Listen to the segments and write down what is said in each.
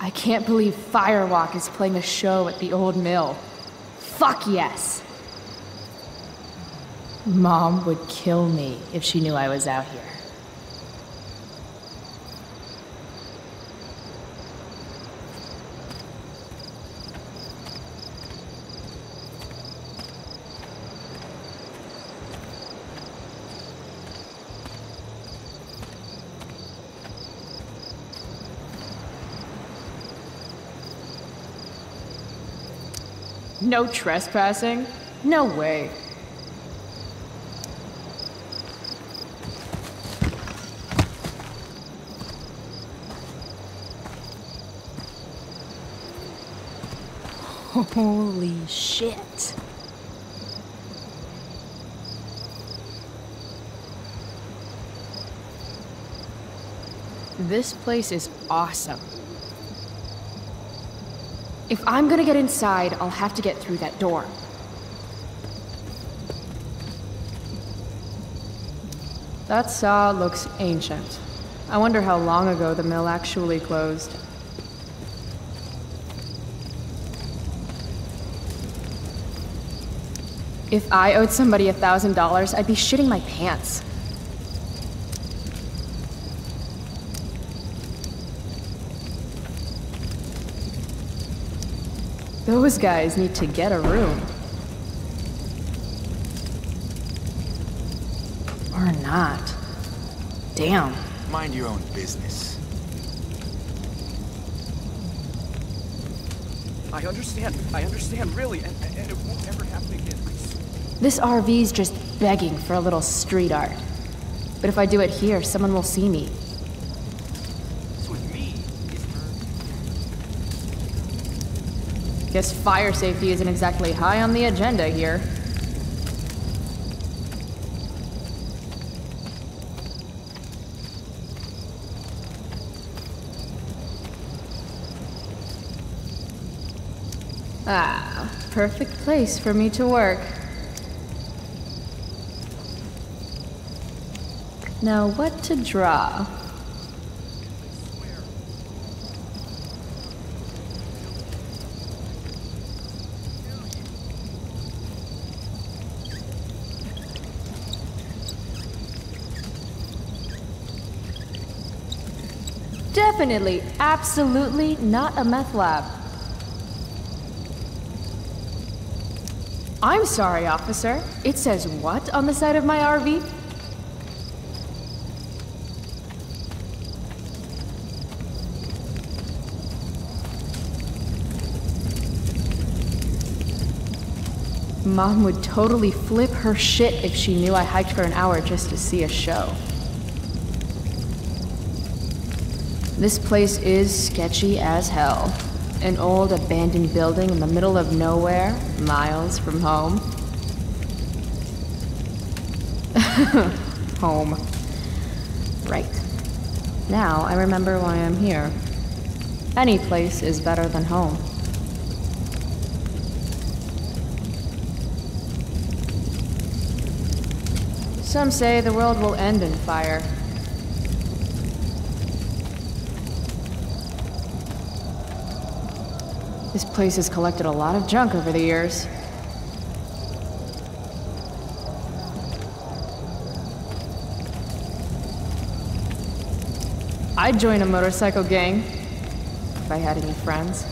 I can't believe Firewalk is playing a show at the old mill. Fuck yes! Mom would kill me if she knew I was out here. No trespassing? No way. Holy shit. This place is awesome. If I'm gonna get inside, I'll have to get through that door. That saw looks ancient. I wonder how long ago the mill actually closed. If I owed somebody $1,000, I'd be shitting my pants. Those guys need to get a room. Or not. Damn. Mind your own business. I understand, really, and it won't ever happen again. This RV's just begging for a little street art. But if I do it here, someone will see me. So with me, Guess fire safety isn't exactly high on the agenda here. Ah, perfect place for me to work. Now what to draw? Definitely, absolutely not a meth lab. I'm sorry, officer. It says what on the side of my RV? Mom would totally flip her shit if she knew I hiked for an hour just to see a show. This place is sketchy as hell. An old abandoned building in the middle of nowhere, miles from home. Home. Right. Now I remember why I'm here. Any place is better than home. Some say the world will end in fire. This place has collected a lot of junk over the years. I'd join a motorcycle gang if I had any friends.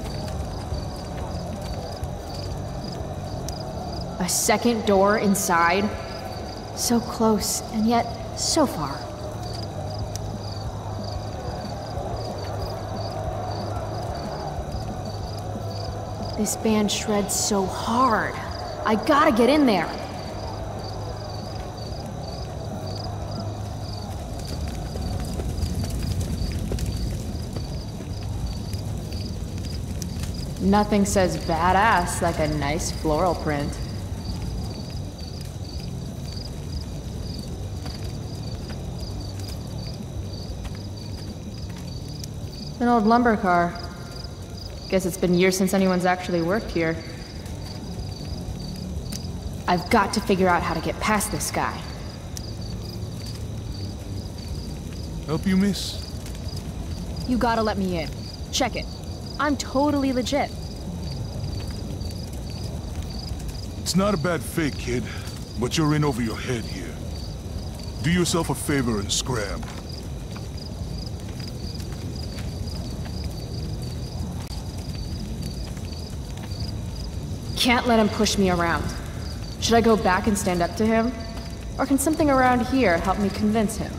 A second door inside? So close, and yet so far. This band shreds so hard. I gotta get in there. Nothing says badass like a nice floral print. An old lumber car. Guess it's been years since anyone's actually worked here. I've got to figure out how to get past this guy. Help you, miss? You gotta let me in. Check it. I'm totally legit. It's not a bad fake, kid, but you're in over your head here. Do yourself a favor and scram. Can't let him push me around. Should I go back and stand up to him? Or can something around here help me convince him?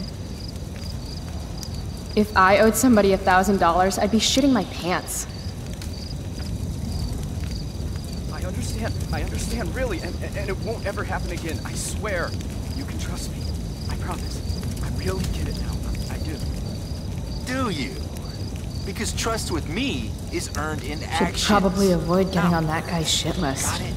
If I owed somebody $1,000, I'd be shitting my pants. I understand, really, and it won't ever happen again, I swear. You can trust me, I promise. I really get it now, I do. Do you? Because trust with me is earned in action. Should probably avoid getting on that guy's shit list. Got it.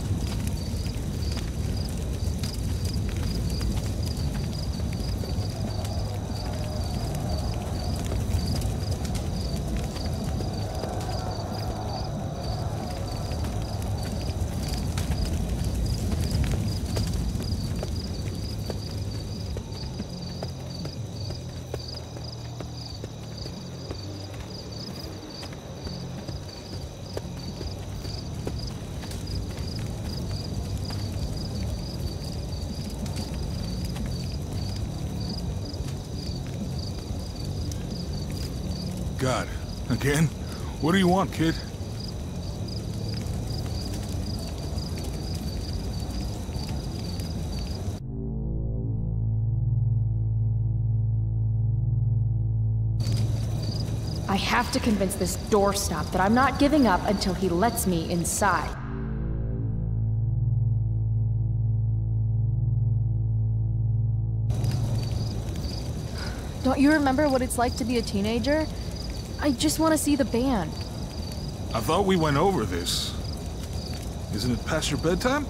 God, again? What do you want, kid? I have to convince this doorstop that I'm not giving up until he lets me inside. Don't you remember what it's like to be a teenager? I just want to see the band. I thought we went over this. Isn't it past your bedtime?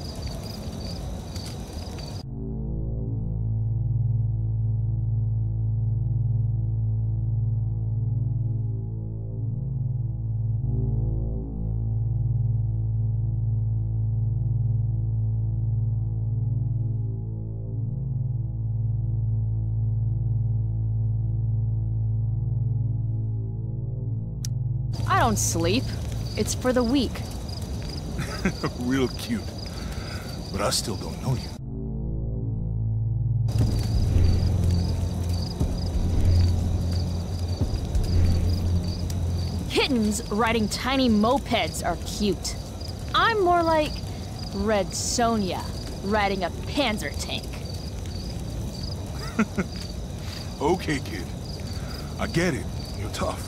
I don't sleep. It's for the weak. Real cute. But I still don't know you. Kittens riding tiny mopeds are cute. I'm more like Red Sonja riding a Panzer tank. Okay, kid. I get it. You're tough.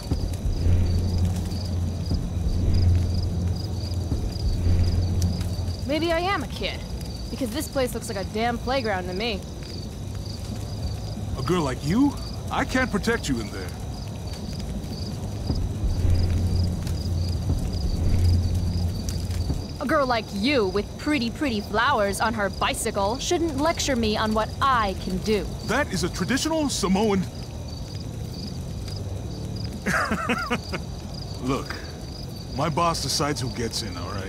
Maybe I am a kid, because this place looks like a damn playground to me. A girl like you? I can't protect you in there. A girl like you with pretty flowers on her bicycle shouldn't lecture me on what I can do. That is a traditional Samoan... Look, my boss decides who gets in, all right?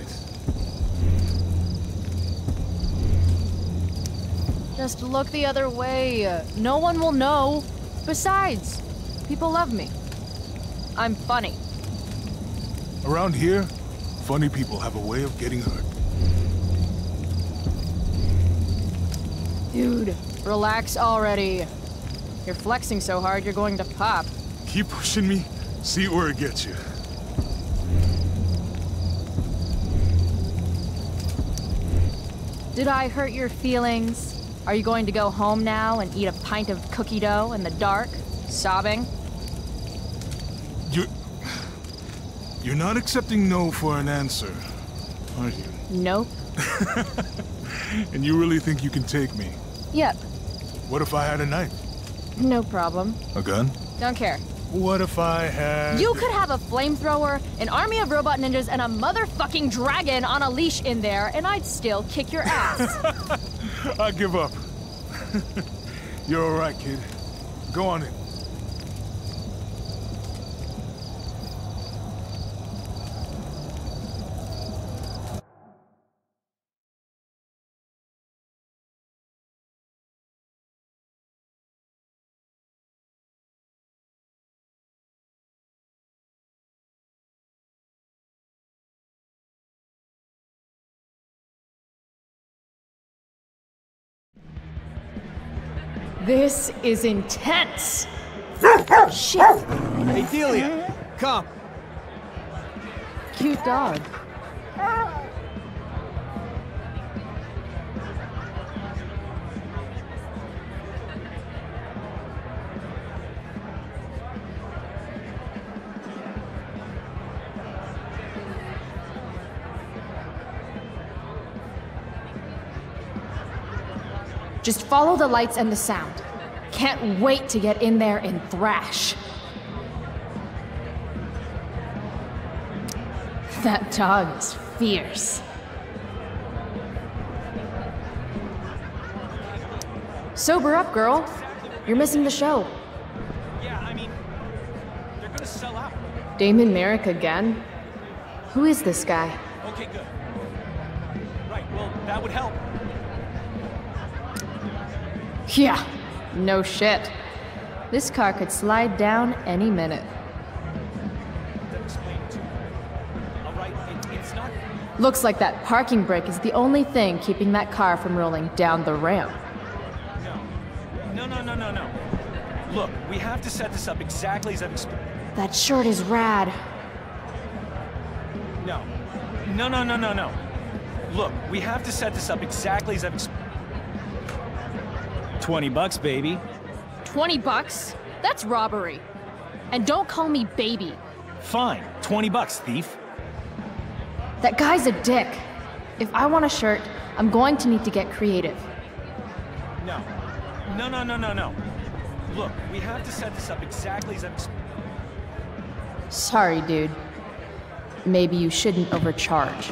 Just look the other way. No one will know. Besides, people love me. I'm funny. Around here, funny people have a way of getting hurt. Dude, relax already. You're flexing so hard you're going to pop. Keep pushing me, see where it gets you. Did I hurt your feelings? Are you going to go home now and eat a pint of cookie dough in the dark, sobbing? You're not accepting no for an answer, are you? Nope. And you really think you can take me? Yep. What if I had a knife? No problem. A gun? Don't care. What if I had... You could have a flamethrower, an army of robot ninjas, and a motherfucking dragon on a leash in there, and I'd still kick your ass. I give up. You're all right, kid. Go on in. This is intense! Shit! Hey, Delia, come. Cute dog. Just follow the lights and the sound. Can't wait to get in there and thrash. That dog is fierce. Sober up, girl. You're missing the show. Yeah, I mean, they're gonna sell out. Damon Merrick again? Who is this guy? Okay, good. Right, well, that would help. Yeah, no shit. This car could slide down any minute. Explain it to me. All right, it's not... Looks like that parking brake is the only thing keeping that car from rolling down the ramp. No. Look, we have to set this up exactly as I've explained. That shirt is rad. No. Look, we have to set this up exactly as I've explained. $20, baby. $20? That's robbery. And don't call me baby. Fine, $20, thief. That guy's a dick. If I want a shirt, I'm going to need to get creative. No. Look, we have to set this up exactly as I've explained. Sorry, dude. Maybe you shouldn't overcharge.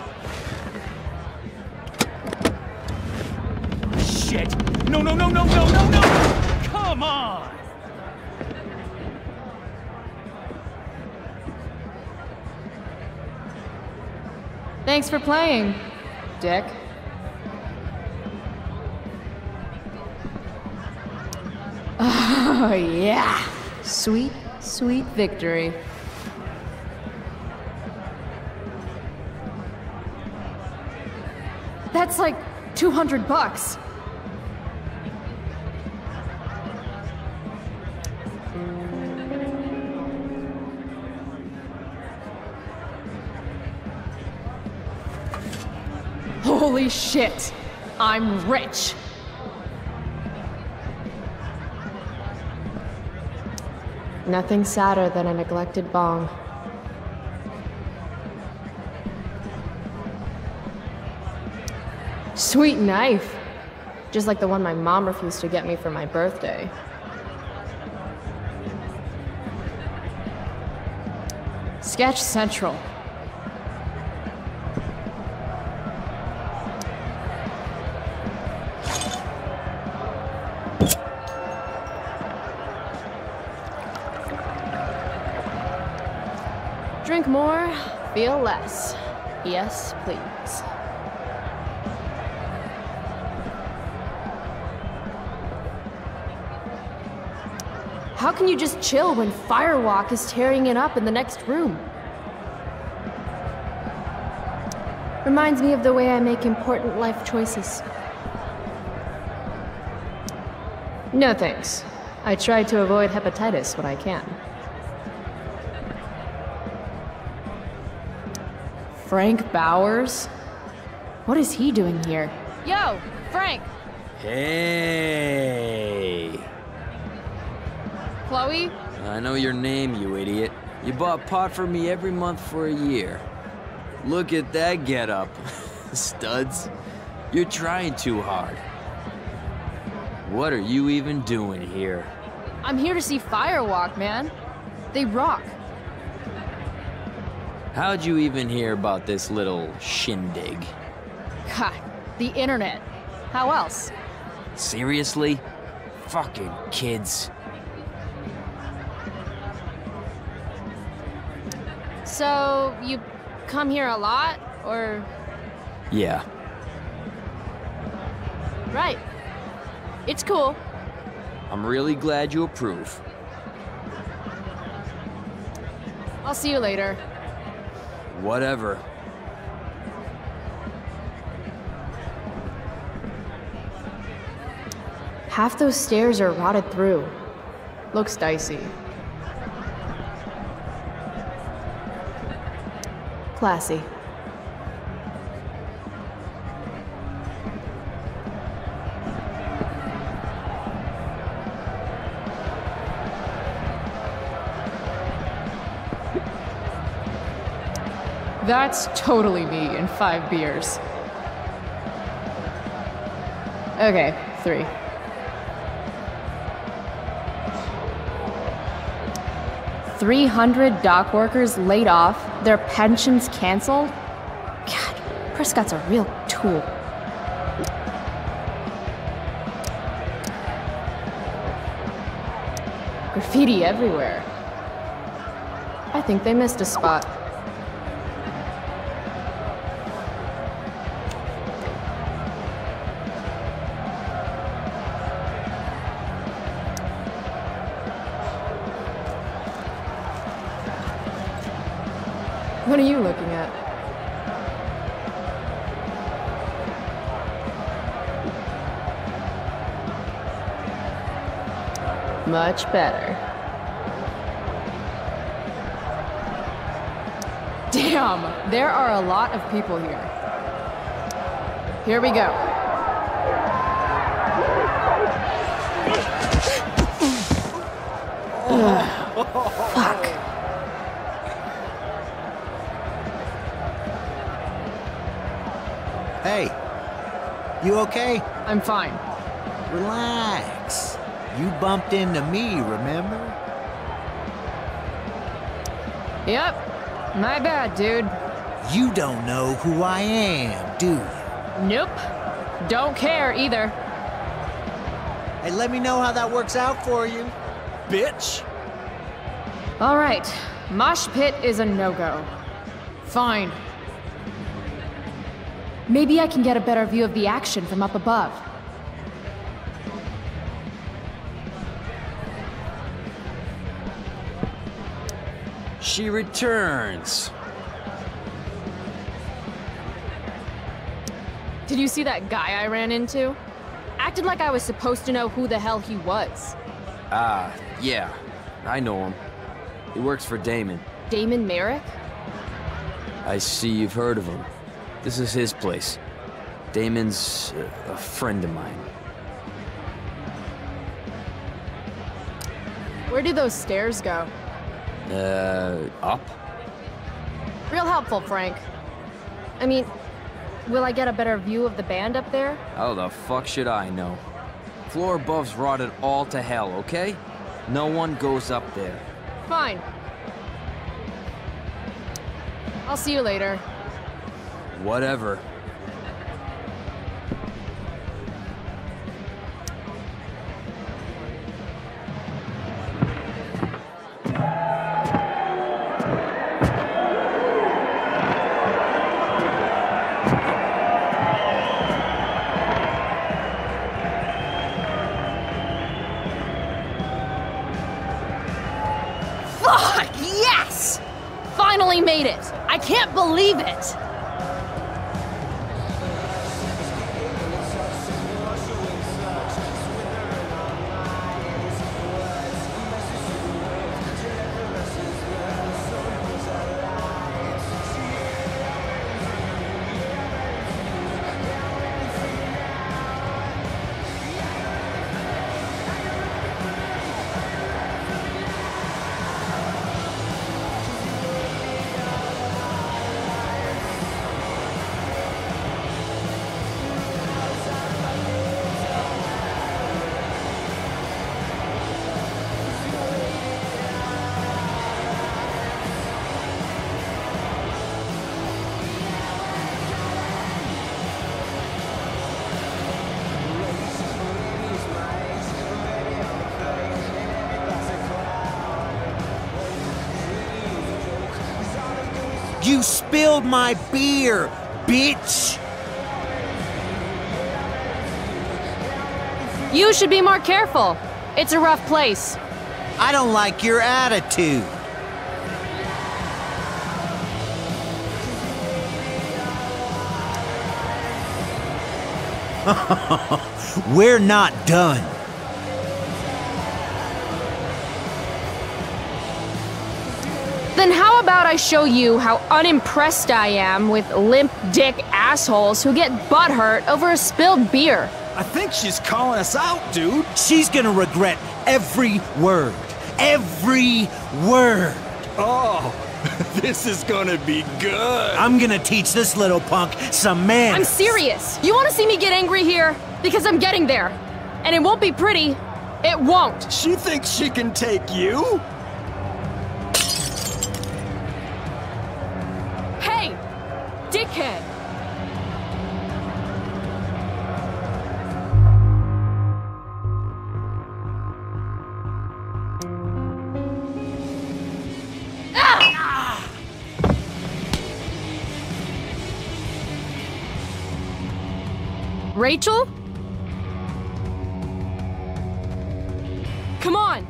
Shit! No! Come on! Thanks for playing, dick. Oh, yeah. Sweet, sweet victory. That's like $200. Holy shit! I'm rich! Nothing sadder than a neglected bong. Sweet knife! Just like the one my mom refused to get me for my birthday. Sketch Central. Drink more, feel less. Yes, please. How can you just chill when Firewalk is tearing it up in the next room? Reminds me of the way I make important life choices. No thanks. I try to avoid hepatitis when I can. Frank Bowers? What is he doing here? Yo, Frank! Hey! Chloe? I know your name, you idiot. You bought pot for me every month for a year. Look at that getup. Studs. You're trying too hard. What are you even doing here? I'm here to see Firewalk, man. They rock. How'd you even hear about this little shindig? Ha, the internet. How else? Seriously? Fucking kids. So, you come here a lot, or? Yeah. Right. It's cool. I'm really glad you approve. I'll see you later. Whatever. Half those stairs are rotted through. Looks dicey. Classy. That's totally me in 5 beers. Okay, 3. $300 dock workers laid off, their pensions canceled? God, Prescott's a real tool. Graffiti everywhere. I think they missed a spot. What are you looking at? Much better. Damn, there are a lot of people here. Here we go. Fuck. Hey, you okay? I'm fine. Relax. You bumped into me, remember? Yep, my bad, dude. You don't know who I am, do you? Nope. Don't care either. Hey, let me know how that works out for you, bitch. All right, mosh pit is a no-go. Fine. Maybe I can get a better view of the action from up above. She returns. Did you see that guy I ran into? Acted like I was supposed to know who the hell he was. Ah, yeah. I know him. He works for Damon. Damon Merrick? I see you've heard of him. This is his place. Damon's a friend of mine. Where do those stairs go? Up? Real helpful, Frank. I mean, will I get a better view of the band up there? How the fuck should I know? Floor above's rotted all to hell, okay? No one goes up there. Fine. I'll see you later. Whatever. Fuck! Yes! Finally made it! I can't believe it! You spilled my beer, bitch! You should be more careful. It's a rough place. I don't like your attitude. We're not done. Then how about I show you how unimpressed I am with limp dick assholes who get butthurt over a spilled beer? I think she's calling us out, dude. She's gonna regret every word. Every word. Oh, this is gonna be good. I'm gonna teach this little punk some manners. I'm serious. You want to see me get angry here? Because I'm getting there. And it won't be pretty. It won't. She thinks she can take you? Hey, dickhead. Rachel? Come on!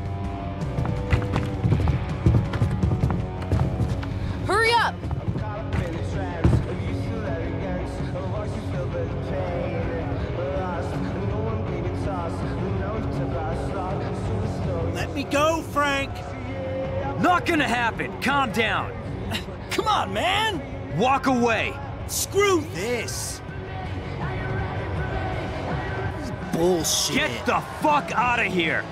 Hurry up! Let me go, Frank. Not gonna happen. Calm down. Come on, man. Walk away. Screw this. Bullshit. Get the fuck out of here.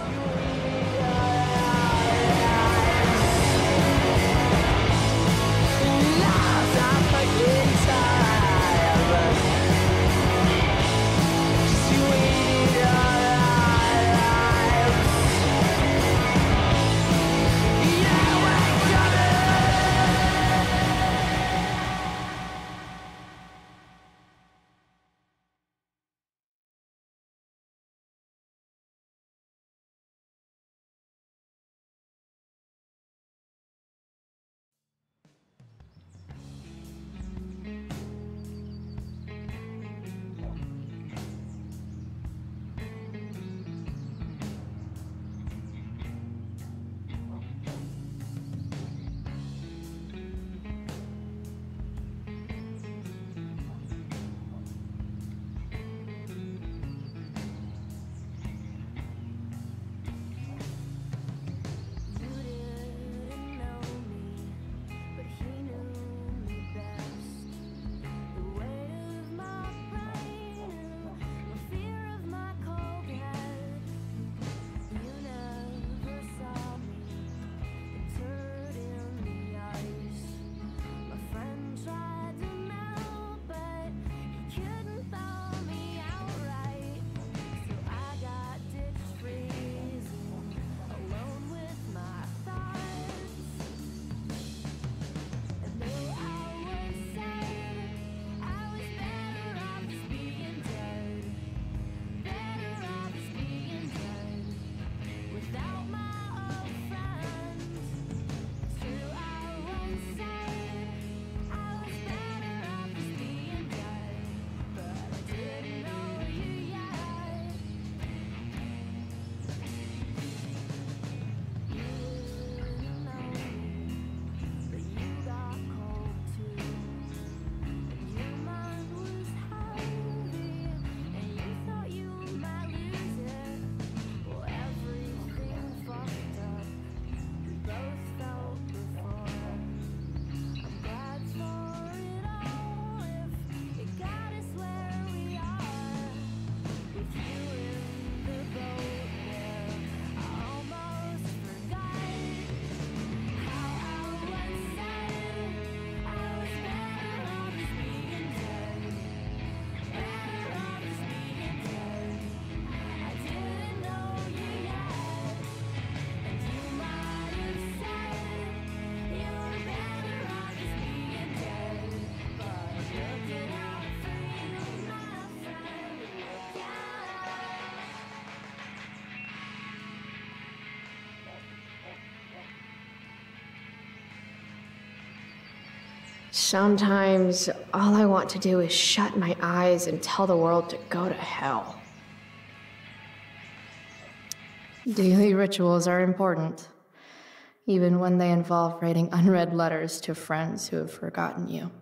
Sometimes all I want to do is shut my eyes and tell the world to go to hell. Daily rituals are important, even when they involve writing unread letters to friends who have forgotten you.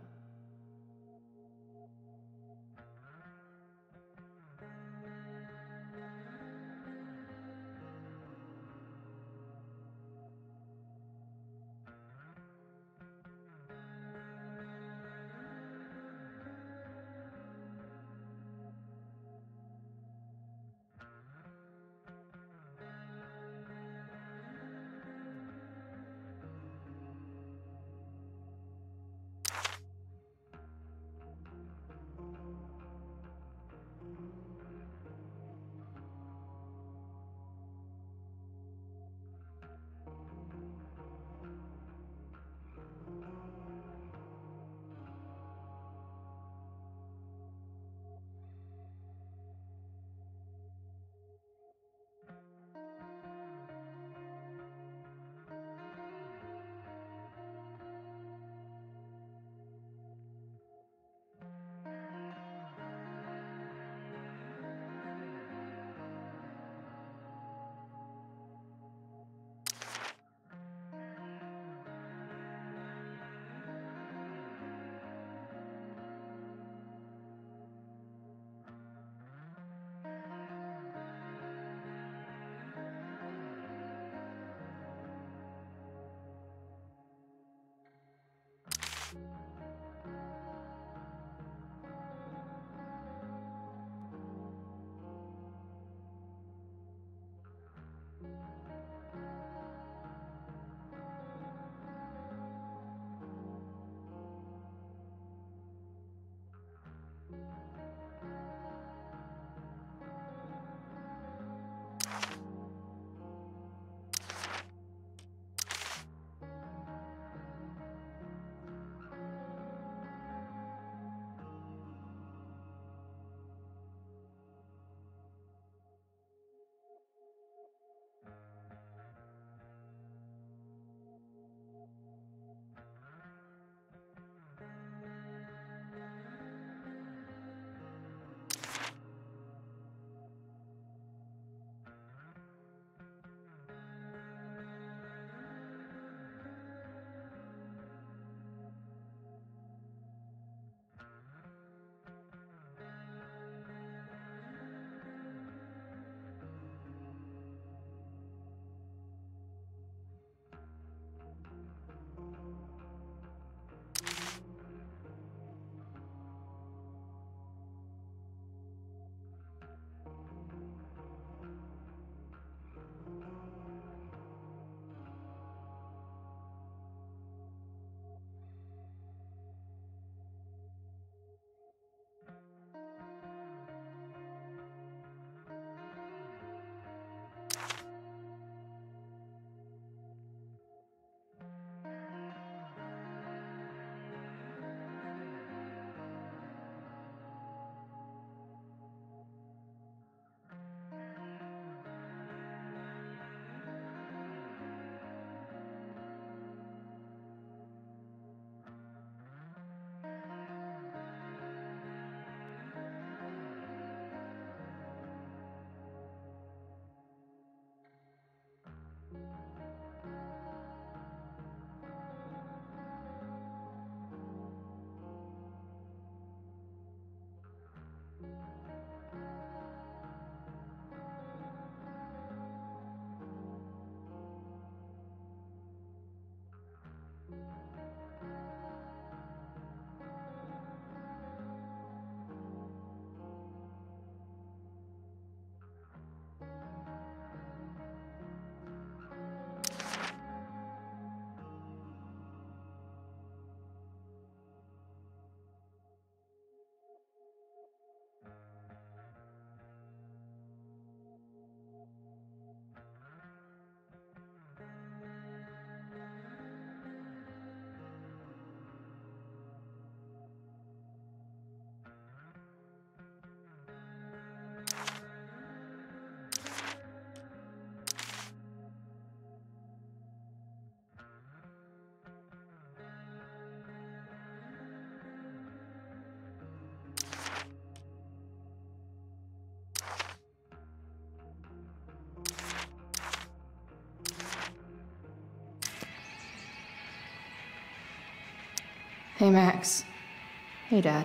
Hey, Max. Hey, Dad.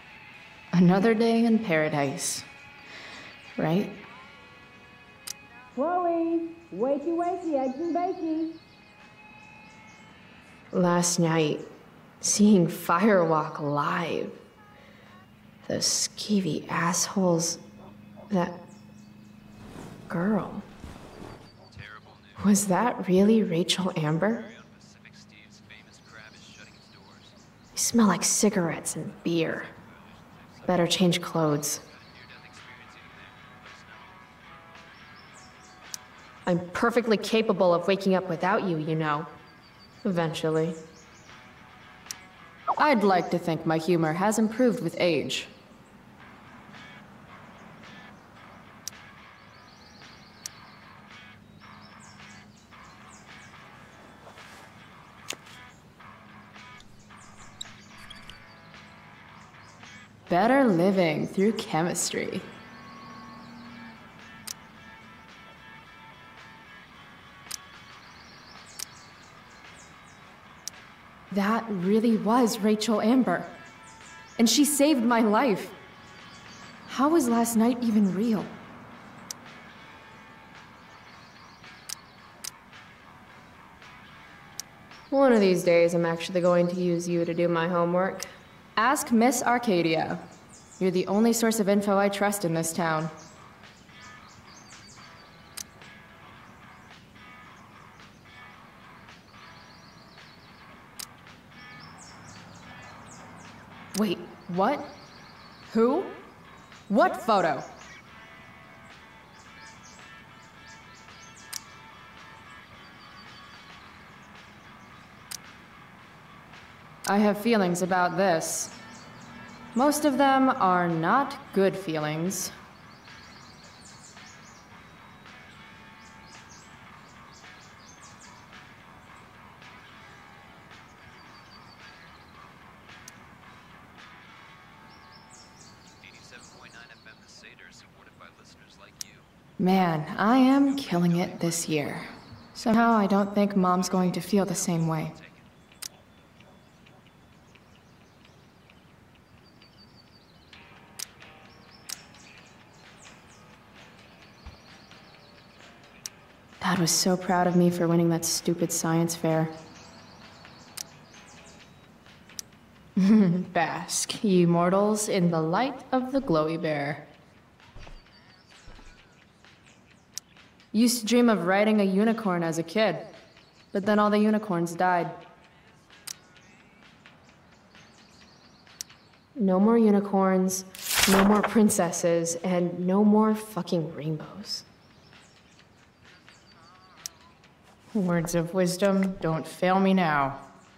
Another day in paradise. Right? Chloe! Wakey, wakey, eggs and bakey. Last night, seeing Firewalk live. Those skeevy assholes. That girl. Was that really Rachel Amber? You smell like cigarettes and beer. Better change clothes. I'm perfectly capable of waking up without you, you know. Eventually. I'd like to think my humor has improved with age. Better living through chemistry. That really was Rachel Amber. And she saved my life. How was last night even real? One of these days, I'm actually going to use you to do my homework. Ask Miss Arcadia. You're the only source of info I trust in this town. Wait, what? Who? What photo? I have feelings about this. Most of them are not good feelings. Man, I am killing it this year. Somehow I don't think Mom's going to feel the same way. Dad was so proud of me for winning that stupid science fair. Bask, ye mortals, in the light of the glowy bear. Used to dream of riding a unicorn as a kid, but then all the unicorns died. No more unicorns, no more princesses, and no more fucking rainbows. Words of wisdom, don't fail me now.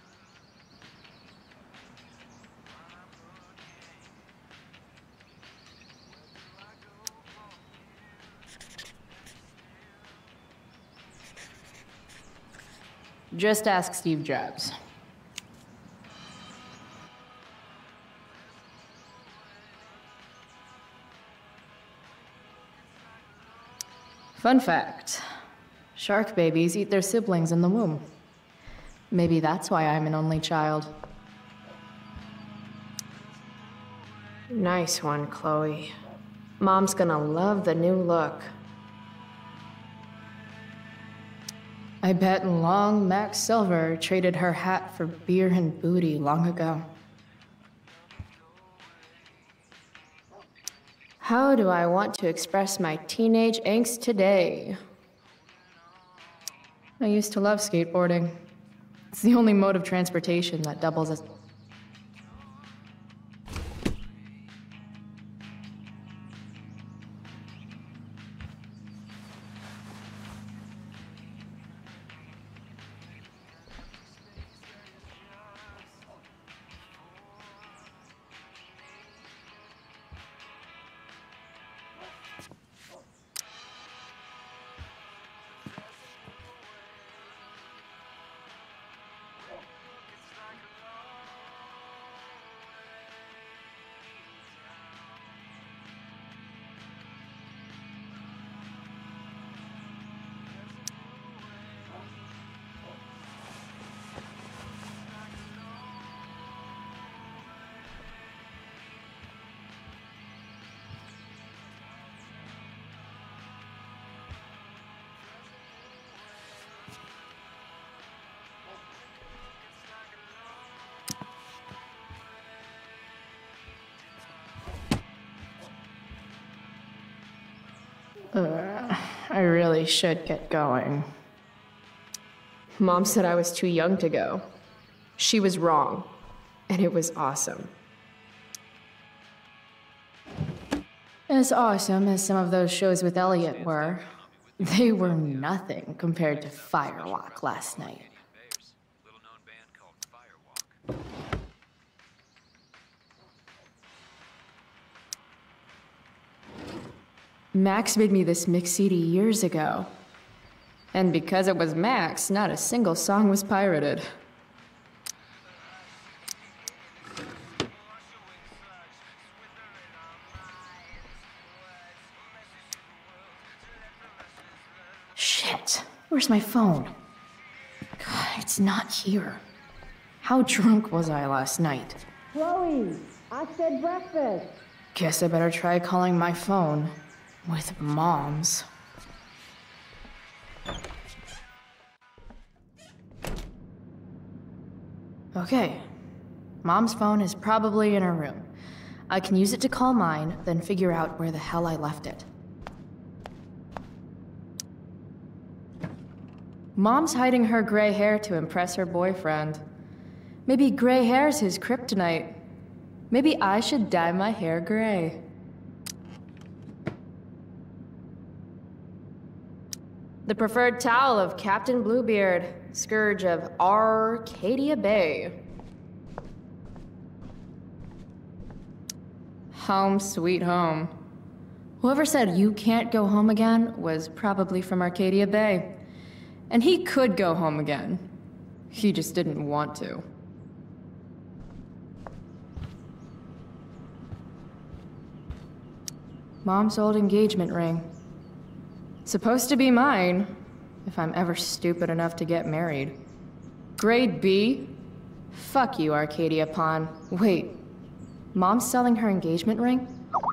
Just ask Steve Jobs. Fun fact. Shark babies eat their siblings in the womb. Maybe that's why I'm an only child. Nice one, Chloe. Mom's gonna love the new look. I bet long Max Silver traded her hat for beer and booty long ago. How do I want to express my teenage angst today? I used to love skateboarding. It's the only mode of transportation that doubles as... I really should get going. Mom said I was too young to go. She was wrong, and it was awesome. As awesome as some of those shows with Elliot were, they were nothing compared to Firewalk last night. Max made me this mix CD years ago. And because it was Max, not a single song was pirated. Shit, where's my phone? God, it's not here. How drunk was I last night? Chloe, I said breakfast. Guess I better try calling my phone. With Mom's. Okay. Mom's phone is probably in her room. I can use it to call mine, then figure out where the hell I left it. Mom's hiding her gray hair to impress her boyfriend. Maybe gray hair's his kryptonite. Maybe I should dye my hair gray. The preferred towel of Captain Bluebeard, scourge of Arcadia Bay. Home sweet home. Whoever said you can't go home again was probably from Arcadia Bay. And he could go home again. He just didn't want to. Mom's old engagement ring. Supposed to be mine, if I'm ever stupid enough to get married. Grade B? Fuck you, Arcadia Pawn. Wait, Mom's selling her engagement ring?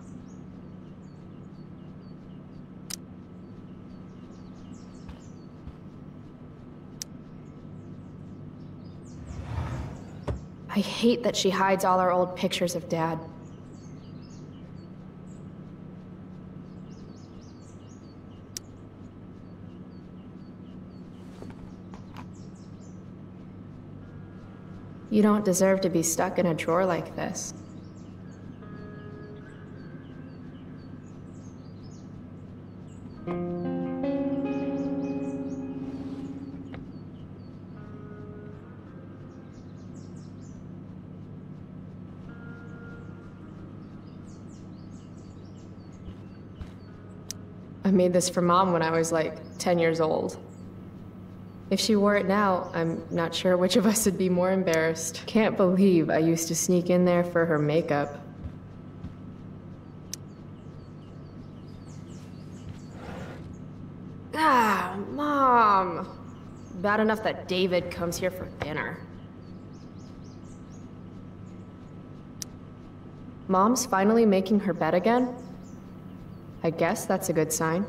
I hate that she hides all our old pictures of Dad. You don't deserve to be stuck in a drawer like this. I made this for Mom when I was like 10 years old. If she wore it now, I'm not sure which of us would be more embarrassed. Can't believe I used to sneak in there for her makeup. Ah, Mom! Bad enough that David comes here for dinner. Mom's finally making her bed again? I guess that's a good sign.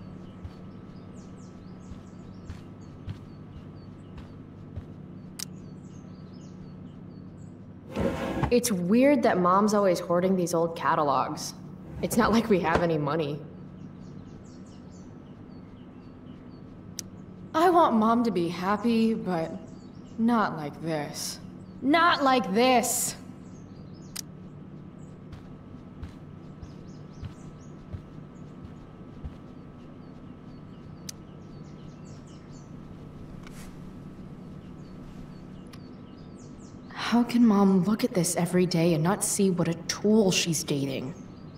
It's weird that Mom's always hoarding these old catalogs. It's not like we have any money. I want Mom to be happy, but not like this. Not like this! How can Mom look at this every day and not see what a tool she's dating?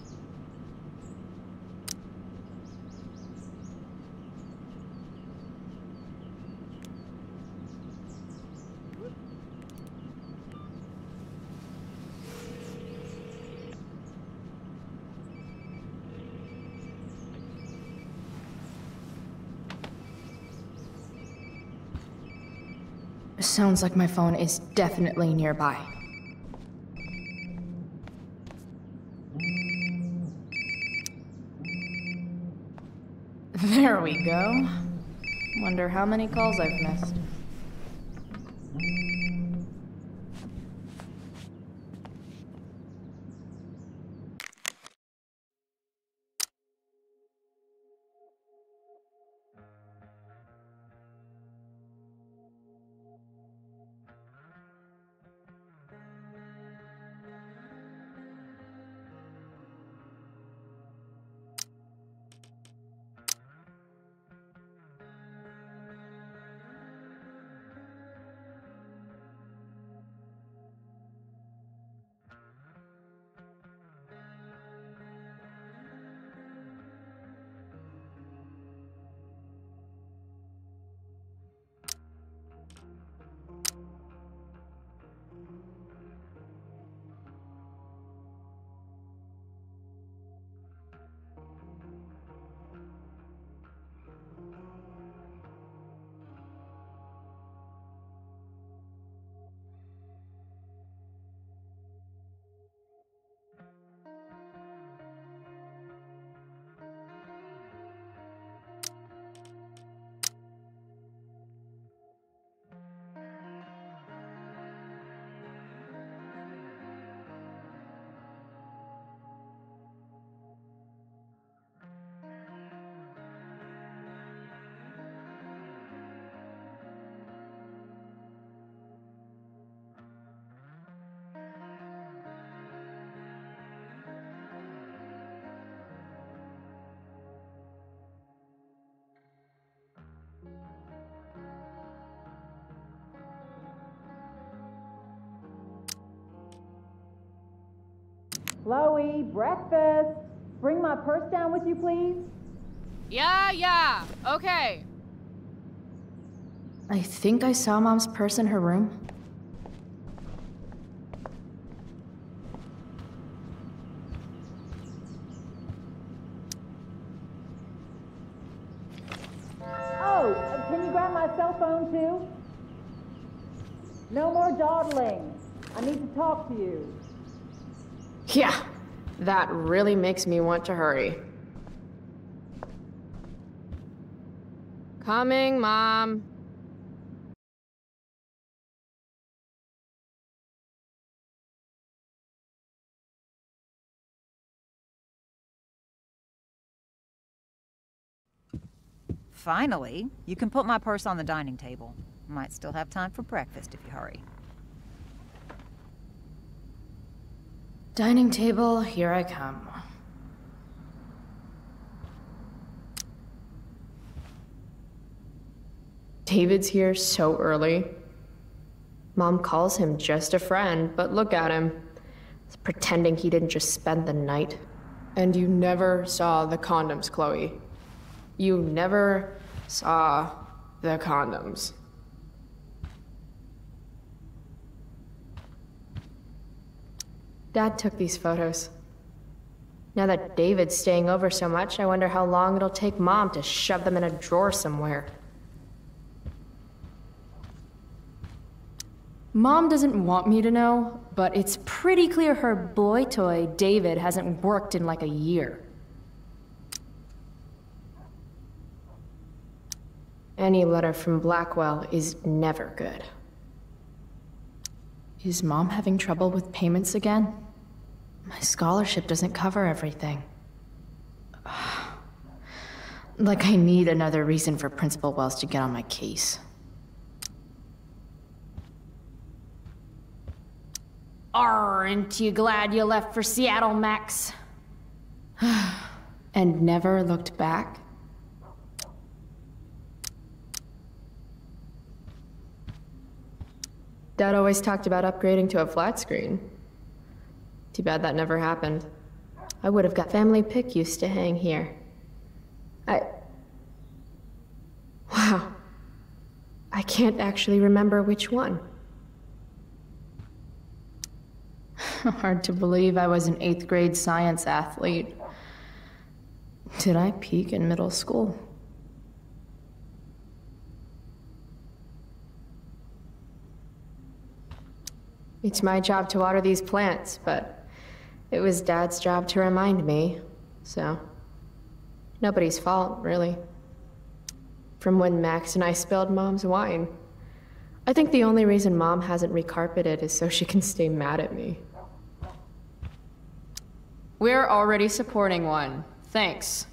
Sounds like my phone is definitely nearby. There we go. Wonder how many calls I've missed. Chloe, breakfast. Bring my purse down with you, please. Yeah, okay. I think I saw Mom's purse in her room. Oh, can you grab my cell phone too? No more dawdling. I need to talk to you. Yeah, that really makes me want to hurry. Coming, Mom. Finally, you can put my purse on the dining table. Might still have time for breakfast if you hurry. Dining table, here I come. David's here so early. Mom calls him just a friend, but look at him. He's pretending he didn't just spend the night. And you never saw the condoms, Chloe. You never saw the condoms. Dad took these photos. Now that David's staying over so much, I wonder how long it'll take Mom to shove them in a drawer somewhere. Mom doesn't want me to know, but it's pretty clear her boy toy, David, hasn't worked in like a year. Any letter from Blackwell is never good. Is Mom having trouble with payments again? My scholarship doesn't cover everything. Like I need another reason for Principal Wells to get on my case. Aren't you glad you left for Seattle, Max? And never looked back? Dad always talked about upgrading to a flat screen. Too bad that never happened. I would have got family pic used to hang here. Wow. I can't actually remember which one. Hard to believe I was an 8th grade science athlete. Did I peak in middle school? It's my job to water these plants, but it was Dad's job to remind me, so nobody's fault, really. From when Max and I spilled Mom's wine. I think the only reason Mom hasn't recarpeted is so she can stay mad at me. We're already supporting one. Thanks.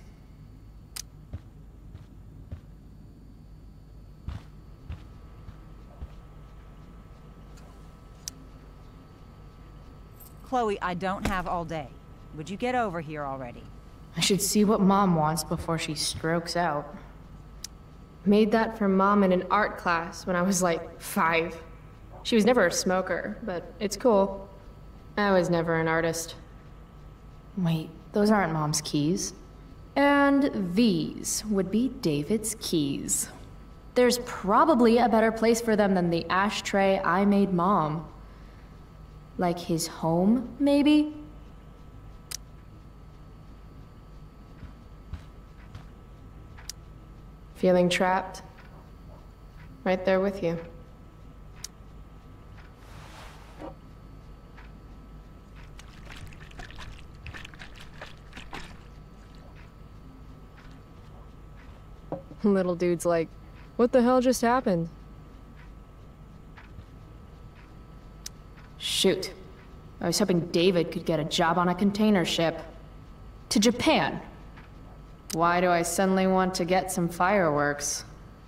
Chloe, I don't have all day. Would you get over here already? I should see what Mom wants before she strokes out. Made that for Mom in an art class when I was like 5. She was never a smoker, but it's cool. I was never an artist. Wait, those aren't Mom's keys. And these would be David's keys. There's probably a better place for them than the ashtray I made Mom. Like his home, maybe? Feeling trapped? Right there with you. Little dude's like, what the hell just happened? Shoot. I was hoping David could get a job on a container ship. To Japan. Why do I suddenly want to get some fireworks?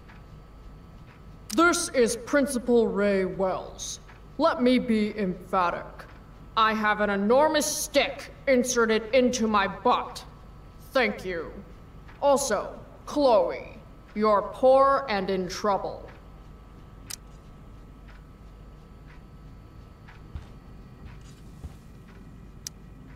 This is Principal Ray Wells. Let me be emphatic. I have an enormous stick inserted into my butt. Thank you. Also, Chloe, you're poor and in trouble.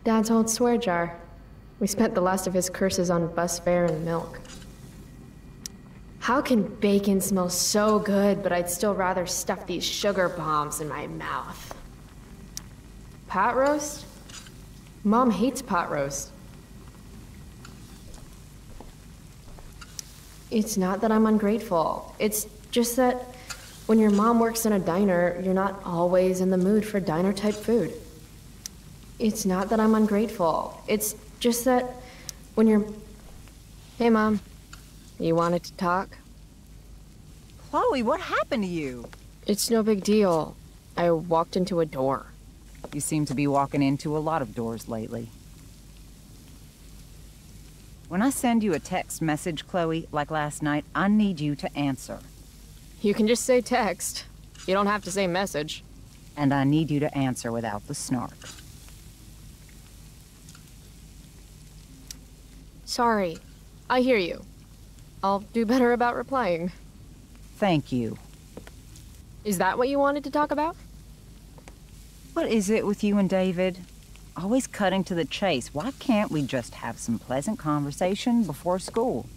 Dad's old swear jar. We spent the last of his curses on bus fare and milk. How can bacon smell so good, but I'd still rather stuff these sugar bombs in my mouth? Pot roast? Mom hates pot roast. It's not that I'm ungrateful. It's just that when your mom works in a diner, you're not always in the mood for diner-type food. It's not that I'm ungrateful. It's just that when you're... Hey, Mom. You wanted to talk? Chloe, what happened to you? It's no big deal. I walked into a door. You seem to be walking into a lot of doors lately. When I send you a text message, Chloe, like last night, I need you to answer. You can just say text. You don't have to say message. And I need you to answer without the snark. Sorry. I hear you. I'll do better about replying. Thank you. Is that what you wanted to talk about? What is it with you and David? Always cutting to the chase. Why can't we just have some pleasant conversation before school?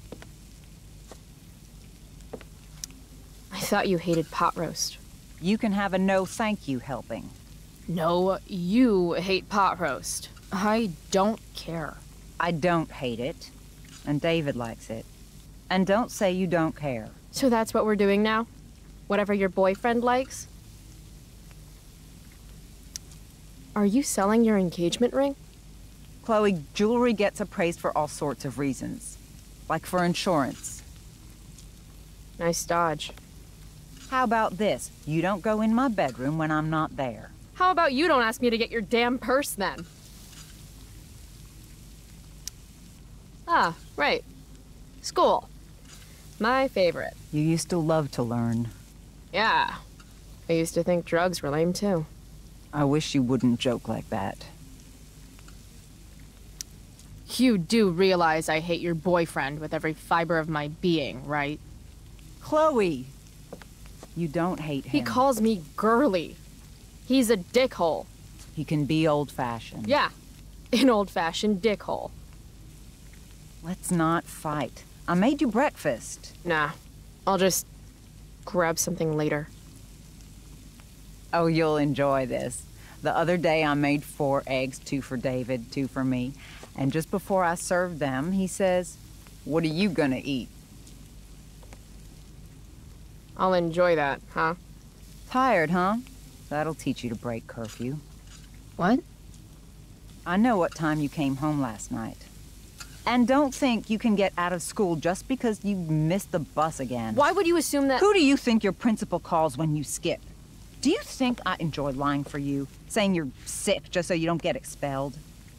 I thought you hated pot roast. You can have a no thank you helping. No, you hate pot roast. I don't care. I don't hate it. And David likes it. And don't say you don't care. So that's what we're doing now? Whatever your boyfriend likes? Are you selling your engagement ring? Chloe, jewelry gets appraised for all sorts of reasons. Like for insurance. Nice dodge. How about this? You don't go in my bedroom when I'm not there. How about you don't ask me to get your damn purse then? Ah, right. School. My favorite. You used to love to learn. Yeah. I used to think drugs were lame too. I wish you wouldn't joke like that. You do realize I hate your boyfriend with every fiber of my being, right? Chloe! You don't hate him. He calls me girly. He's a dickhole. He can be old-fashioned. Yeah, an old-fashioned dickhole. Let's not fight. I made you breakfast. Nah, I'll just grab something later. Oh, you'll enjoy this. The other day I made 4 eggs, 2 for David, 2 for me. And just before I served them, he says, "What are you gonna eat?" I'll enjoy that, huh? Tired, huh? That'll teach you to break curfew. What? I know what time you came home last night. And don't think you can get out of school just because you missed the bus again. Why would you assume that— Who do you think your principal calls when you skip? Do you think I enjoy lying for you? Saying you're sick just so you don't get expelled?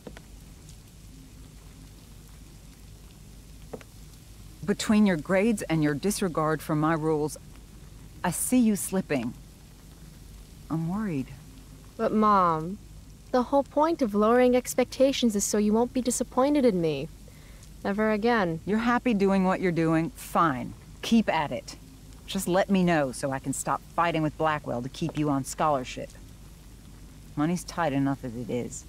Between your grades and your disregard for my rules, I see you slipping. I'm worried. But Mom, the whole point of lowering expectations is so you won't be disappointed in me. Never again. You're happy doing what you're doing? Fine. Keep at it. Just let me know so I can stop fighting with Blackwell to keep you on scholarship. Money's tight enough as it is.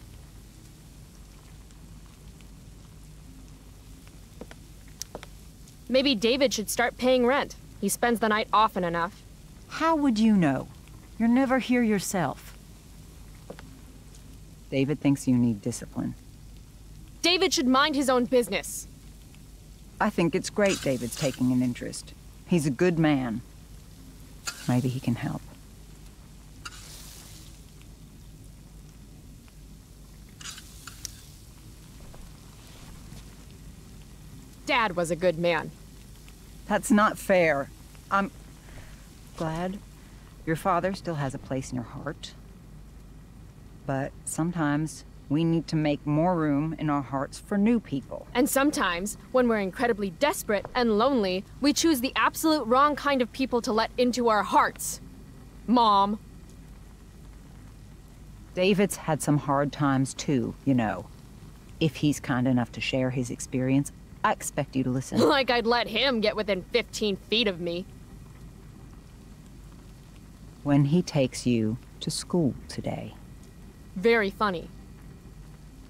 Maybe David should start paying rent. He spends the night often enough. How would you know? You're never here yourself. David thinks you need discipline. David should mind his own business. I think it's great David's taking an interest. He's a good man. Maybe he can help. Dad was a good man. That's not fair. I'm glad your father still has a place in your heart. But sometimes we need to make more room in our hearts for new people. And sometimes, when we're incredibly desperate and lonely, we choose the absolute wrong kind of people to let into our hearts. Mom. David's had some hard times too, you know. If he's kind enough to share his experience, I expect you to listen. Like I'd let him get within 15 feet of me. When he takes you to school today. Very funny.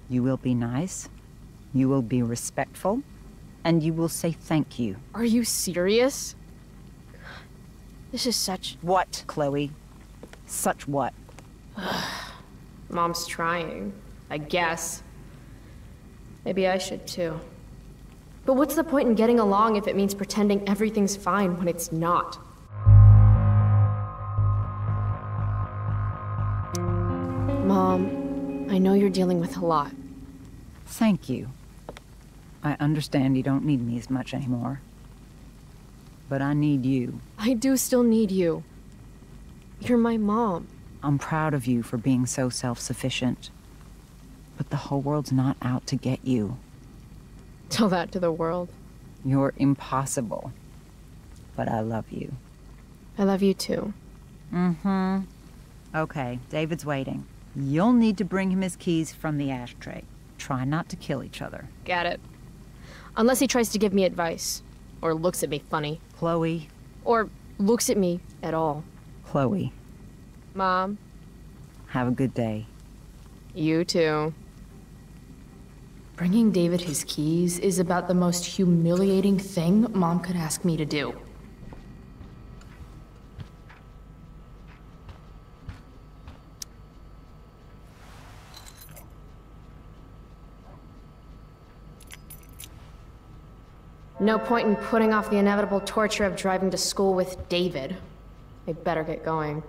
You will be nice, you will be respectful, and you will say thank you. Are you serious? This is such... What, Chloe? Such what? Mom's trying, I guess. Maybe I should too. But what's the point in getting along if it means pretending everything's fine when it's not? Mom, I know you're dealing with a lot. Thank you. I understand you don't need me as much anymore. But I need you. I do still need you. You're my mom. I'm proud of you for being so self-sufficient. But the whole world's not out to get you. Tell that to the world. You're impossible. But I love you. I love you too. Mm-hmm. Okay, David's waiting. You'll need to bring him his keys from the ashtray. Try not to kill each other. Got it. Unless he tries to give me advice. Or looks at me funny. Chloe. Or looks at me at all. Chloe. Mom. Have a good day. You too. Bringing David his keys is about the most humiliating thing Mom could ask me to do. No point in putting off the inevitable torture of driving to school with David. I better get going.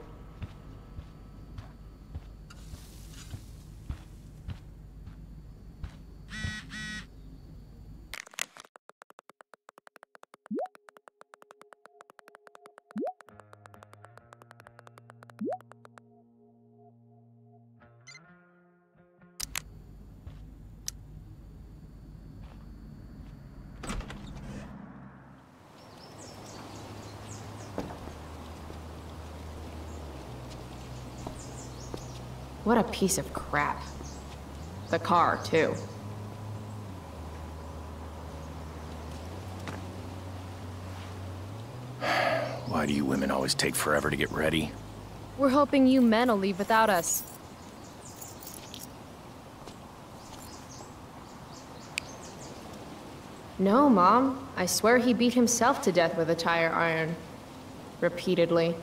What a piece of crap. The car, too. Why do you women always take forever to get ready? We're hoping you men will leave without us. No, Mom. I swear he beat himself to death with a tire iron. Repeatedly.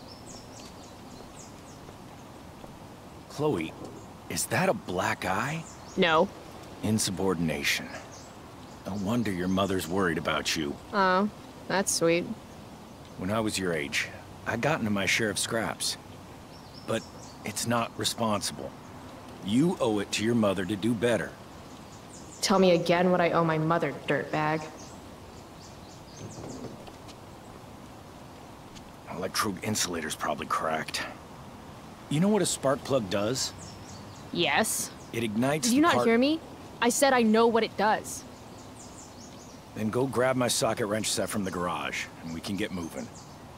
Chloe, is that a black eye? No. Insubordination. No wonder your mother's worried about you. Oh, that's sweet. When I was your age, I got into my share of scraps. But it's not responsible. You owe it to your mother to do better. Tell me again what I owe my mother, dirtbag. Electrode insulator's probably cracked. You know what a spark plug does? Yes. It ignites. Did you not hear me? I said I know what it does. Then go grab my socket wrench set from the garage, and we can get moving.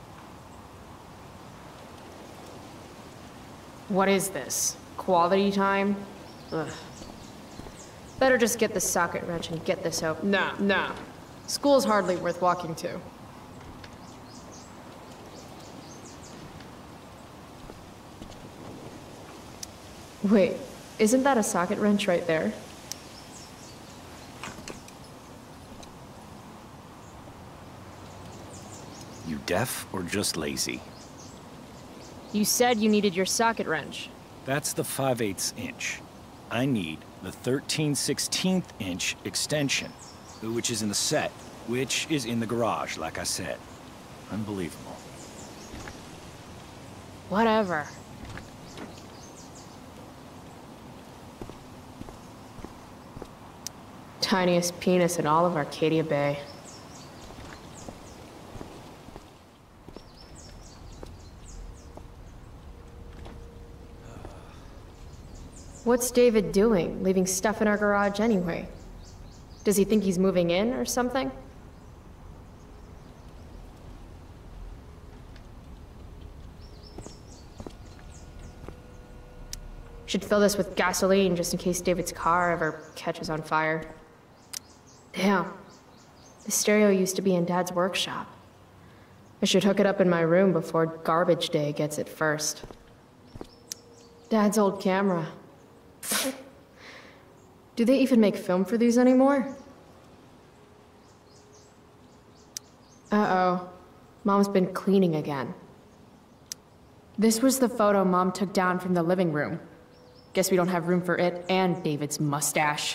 What is this? Quality time? Ugh. Better just get the socket wrench and get this open. Nah. School's hardly worth walking to. Wait, isn't that a socket wrench right there? You deaf or just lazy? You said you needed your socket wrench. That's the 5/8 inch. I need the 13/16 inch extension, which is in the set, which is in the garage, like I said. Unbelievable. Whatever. Tiniest penis in all of Arcadia Bay. What's David doing, leaving stuff in our garage anyway? Does he think he's moving in or something? Should fill this with gasoline just in case David's car ever catches on fire. Damn. The stereo used to be in Dad's workshop. I should hook it up in my room before garbage day gets it first. Dad's old camera. Do they even make film for these anymore? Uh-oh. Mom's been cleaning again. This was the photo Mom took down from the living room. Guess we don't have room for it and David's mustache.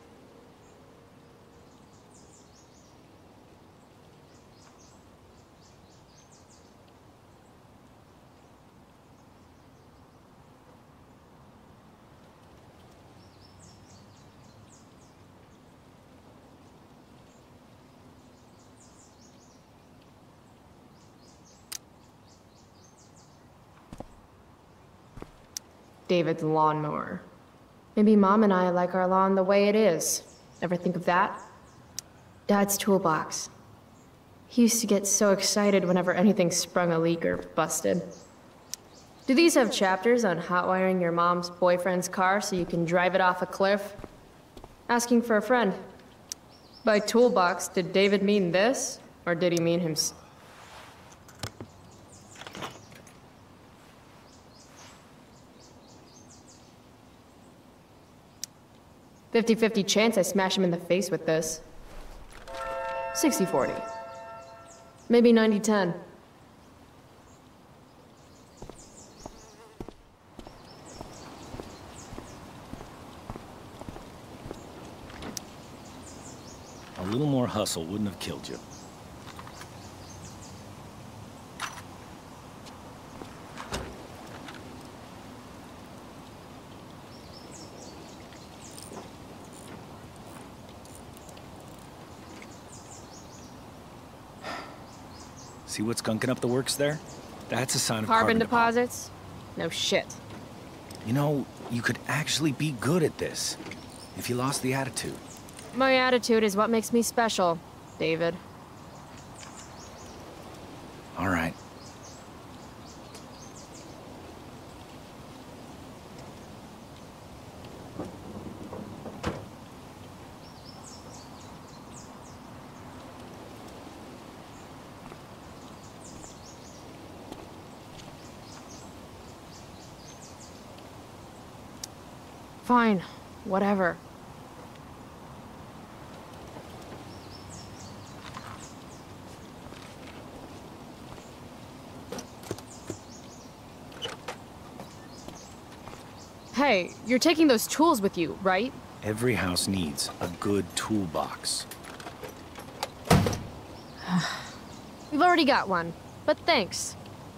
David's lawnmower. Maybe Mom and I like our lawn the way it is. Ever think of that? Dad's toolbox. He used to get so excited whenever anything sprung a leak or busted. Do these have chapters on hotwiring your mom's boyfriend's car so you can drive it off a cliff? Asking for a friend. By toolbox, did David mean this? Or did he mean himself? 50-50 chance I smash him in the face with this. 60-40. Maybe 90-10. A little more hustle wouldn't have killed you. See what's gunking up the works there? That's a sign of Carbon deposits? No shit. You know, you could actually be good at this if you lost the attitude. My attitude is what makes me special, David. All right. Fine. Whatever. Hey, you're taking those tools with you, right? Every house needs a good toolbox. We've already got one, but thanks.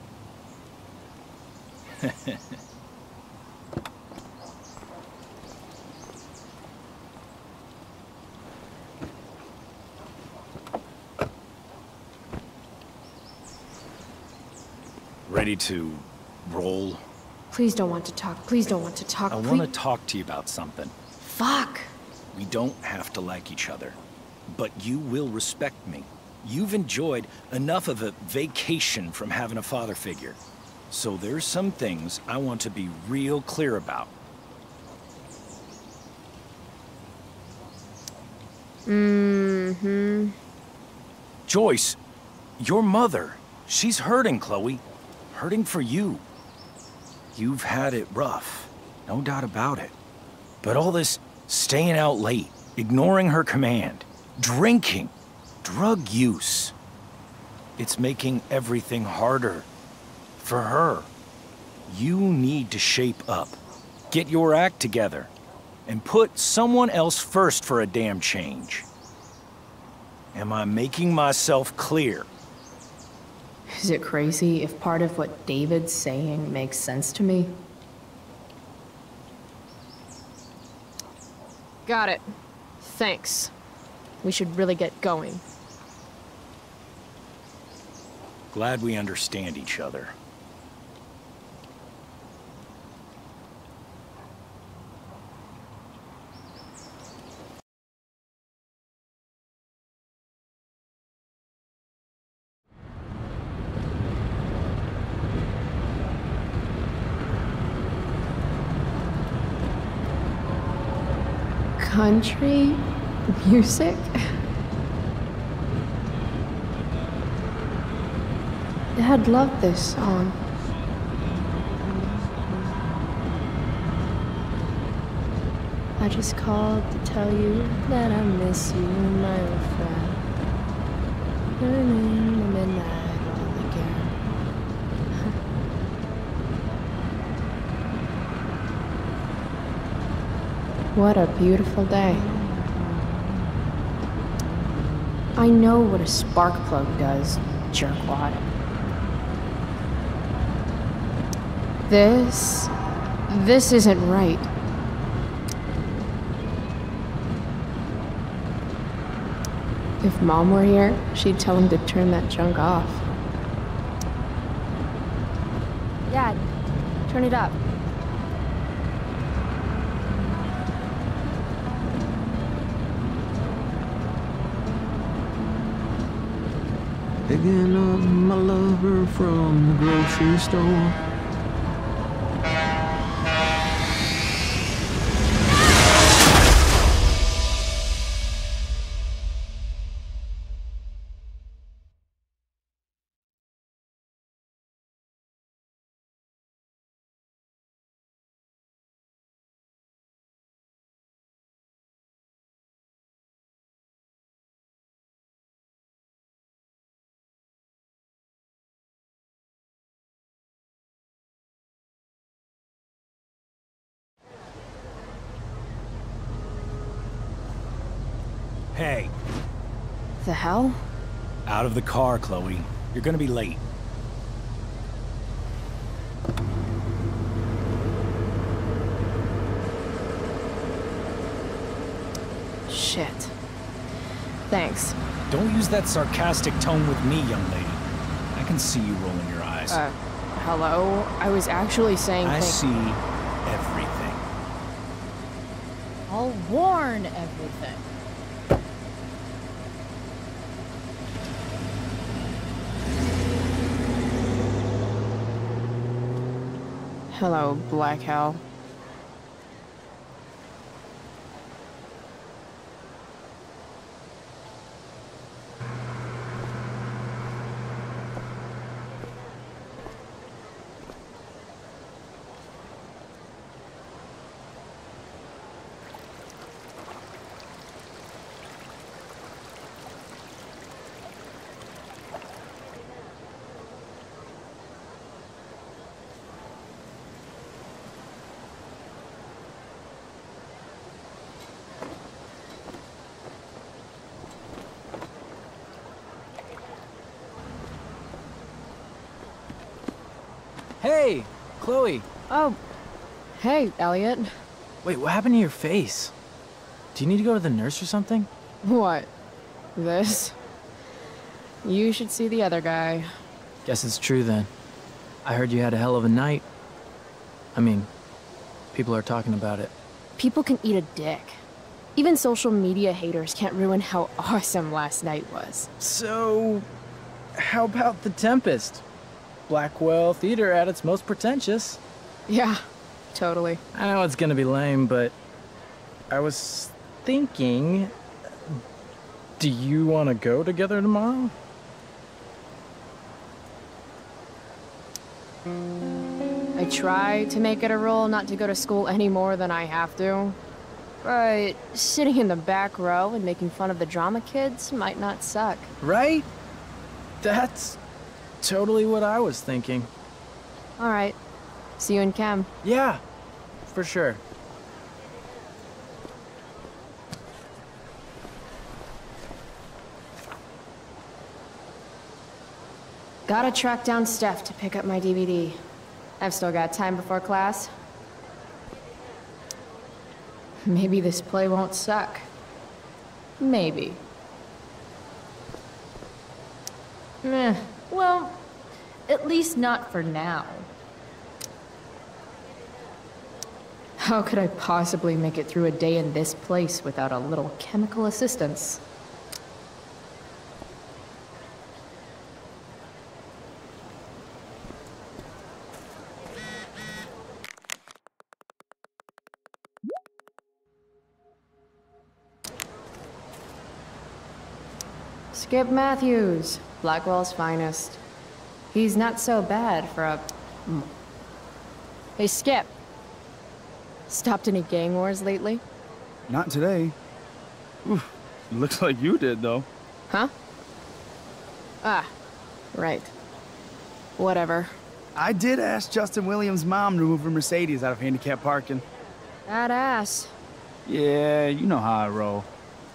Ready to roll? Please don't want to talk. Please don't want to talk. I want to talk to you about something. Fuck. We don't have to like each other, but you will respect me. You've enjoyed enough of a vacation from having a father figure. So there's some things I want to be real clear about. Mm-hmm. Joyce, your mother, she's hurting, Chloe. Hurting for you. You've had it rough, no doubt about it. But all this staying out late, ignoring her command, drinking, drug use, it's making everything harder for her. You need to shape up, get your act together, and put someone else first for a damn change. Am I making myself clear? Is it crazy if part of what David's saying makes sense to me? Got it. Thanks. We should really get going. Glad we understand each other. Country music? Dad loved this song. I just called to tell you that I miss you, my old friend. Burning the midnight all again. What a beautiful day. I know what a spark plug does, jerkwad. This isn't right. If Mom were here, she'd tell him to turn that junk off. Dad, turn it up. Picking up my lover from the grocery store. Hey. The hell? Out of the car, Chloe. You're gonna be late. Shit. Thanks. Don't use that sarcastic tone with me, young lady. I can see you rolling your eyes. Hello? I was actually saying I see everything. I'll warn everything. Hello, Black Hell. Hey, Chloe. Oh, hey, Elliot. Wait, what happened to your face? Do you need to go to the nurse or something? What? This? You should see the other guy. Guess it's true then. I heard you had a hell of a night. I mean, people are talking about it. People can eat a dick. Even social media haters can't ruin how awesome last night was. So, how about The Tempest? Blackwell Theater at its most pretentious. Yeah, totally. I know it's gonna be lame, but I was thinking, do you want to go together tomorrow? I try to make it a rule not to go to school any more than I have to. But sitting in the back row and making fun of the drama kids might not suck. Right? That's totally what I was thinking. All right. See you in chem. Yeah, for sure. Gotta track down Steph to pick up my DVD. I've still got time before class. Maybe this play won't suck. Maybe. Meh. Well, at least not for now. How could I possibly make it through a day in this place without a little chemical assistance? Skip Matthews, Blackwell's finest. He's not so bad for a... Hey, Skip. Stopped any gang wars lately? Not today. Oof, looks like you did, though. Huh? Ah, right. Whatever. I did ask Justin Williams' mom to move her Mercedes out of handicap parking. That ass. Yeah, you know how I roll.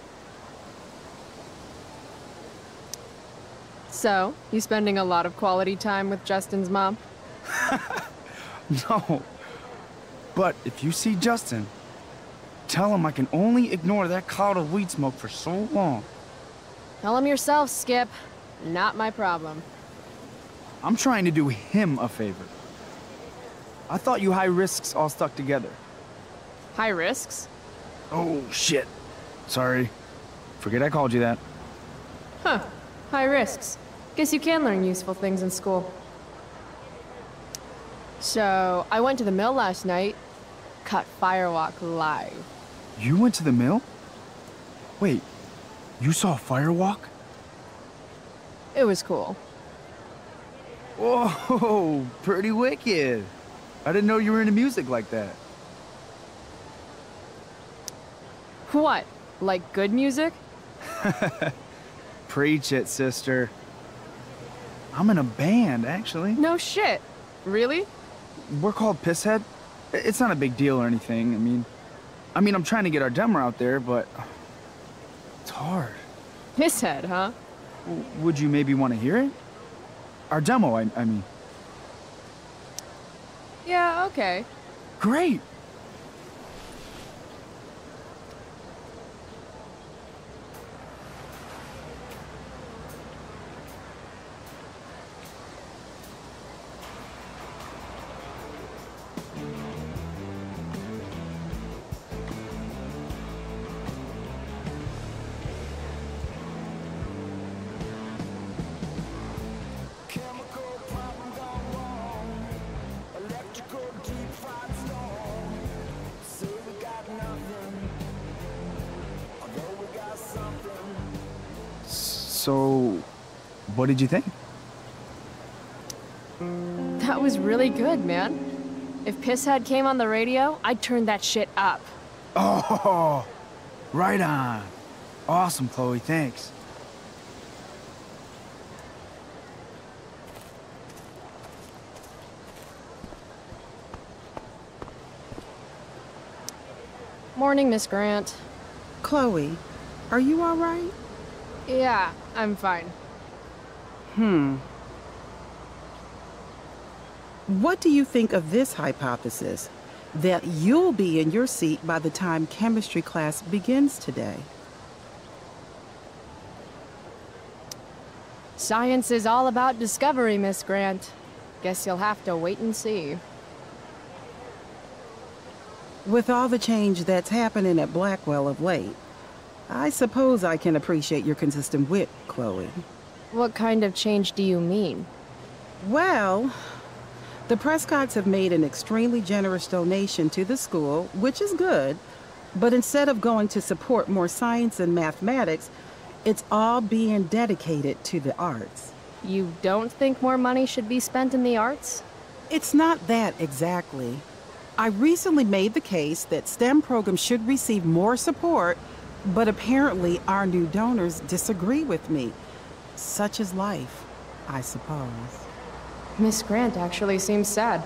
So, you spending a lot of quality time with Justin's mom? No. But if you see Justin, tell him I can only ignore that cloud of weed smoke for so long. Tell him yourself, Skip. Not my problem. I'm trying to do him a favor. I thought you high risks all stuck together. High risks? Oh, shit. Sorry. Forget I called you that. Huh. High risks. Guess you can learn useful things in school. So, I went to the mill last night. Caught Firewalk live. You went to the mill? Wait, you saw Firewalk? It was cool. Whoa, pretty wicked. I didn't know you were into music like that. What? Like good music? Preach it, sister. I'm in a band, actually. No shit. Really? We're called Pisshead. It's not a big deal or anything. I mean, I'm trying to get our demo out there, but it's hard. Pisshead, huh? Would you maybe want to hear it? Our demo, I mean. Yeah, okay. Great. So, what did you think? That was really good, man. If Pisshead came on the radio, I'd turn that shit up. Oh, right on. Awesome, Chloe, thanks. Morning, Miss Grant. Chloe, are you all right? Yeah, I'm fine. What do you think of this hypothesis? That you'll be in your seat by the time chemistry class begins today? Science is all about discovery, Miss Grant. Guess you'll have to wait and see. With all the change that's happening at Blackwell of late, I suppose I can appreciate your consistent wit, Chloe. What kind of change do you mean? Well, the Prescotts have made an extremely generous donation to the school, which is good, but instead of going to support more science and mathematics, it's all being dedicated to the arts. You don't think more money should be spent in the arts? It's not that exactly. I recently made the case that STEM programs should receive more support, but apparently our new donors disagree with me. Such is life, I suppose. Miss Grant actually seems sad.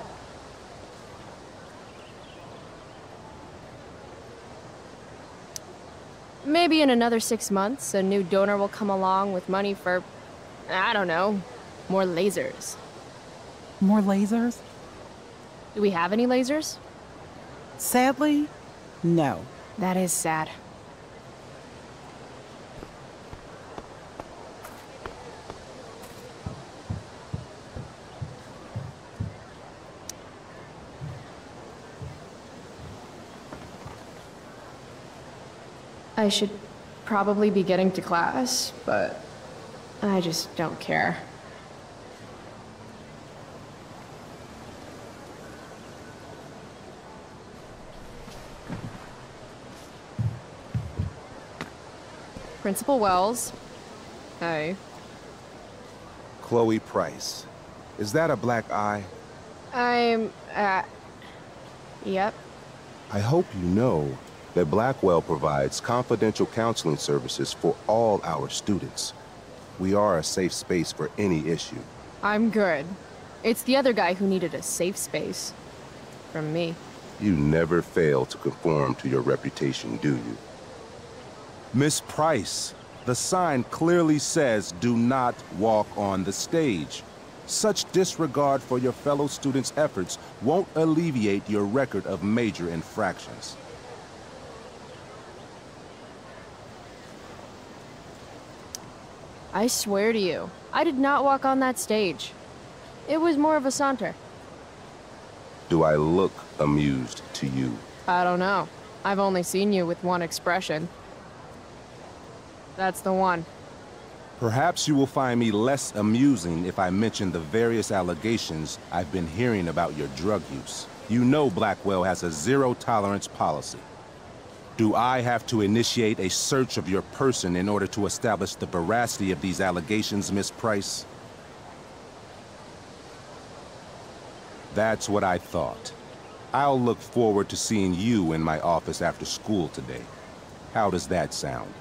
Maybe in another 6 months, a new donor will come along with money for, I don't know, more lasers. More lasers? Do we have any lasers? Sadly, no. That is sad. I should probably be getting to class, but I just don't care. Principal Wells. Hey. Chloe Price. Is that a black eye? I'm, yep. I hope you know that Blackwell provides confidential counseling services for all our students. We are a safe space for any issue. I'm good. It's the other guy who needed a safe space. From me. You never fail to conform to your reputation, do you? Miss Price, the sign clearly says do not walk on the stage. Such disregard for your fellow students' efforts won't alleviate your record of major infractions. I swear to you, I did not walk on that stage. It was more of a saunter. Do I look amused to you? I don't know. I've only seen you with one expression. That's the one. Perhaps you will find me less amusing if I mention the various allegations I've been hearing about your drug use. You know Blackwell has a zero-tolerance policy. Do I have to initiate a search of your person in order to establish the veracity of these allegations, Miss Price? That's what I thought. I'll look forward to seeing you in my office after school today. How does that sound?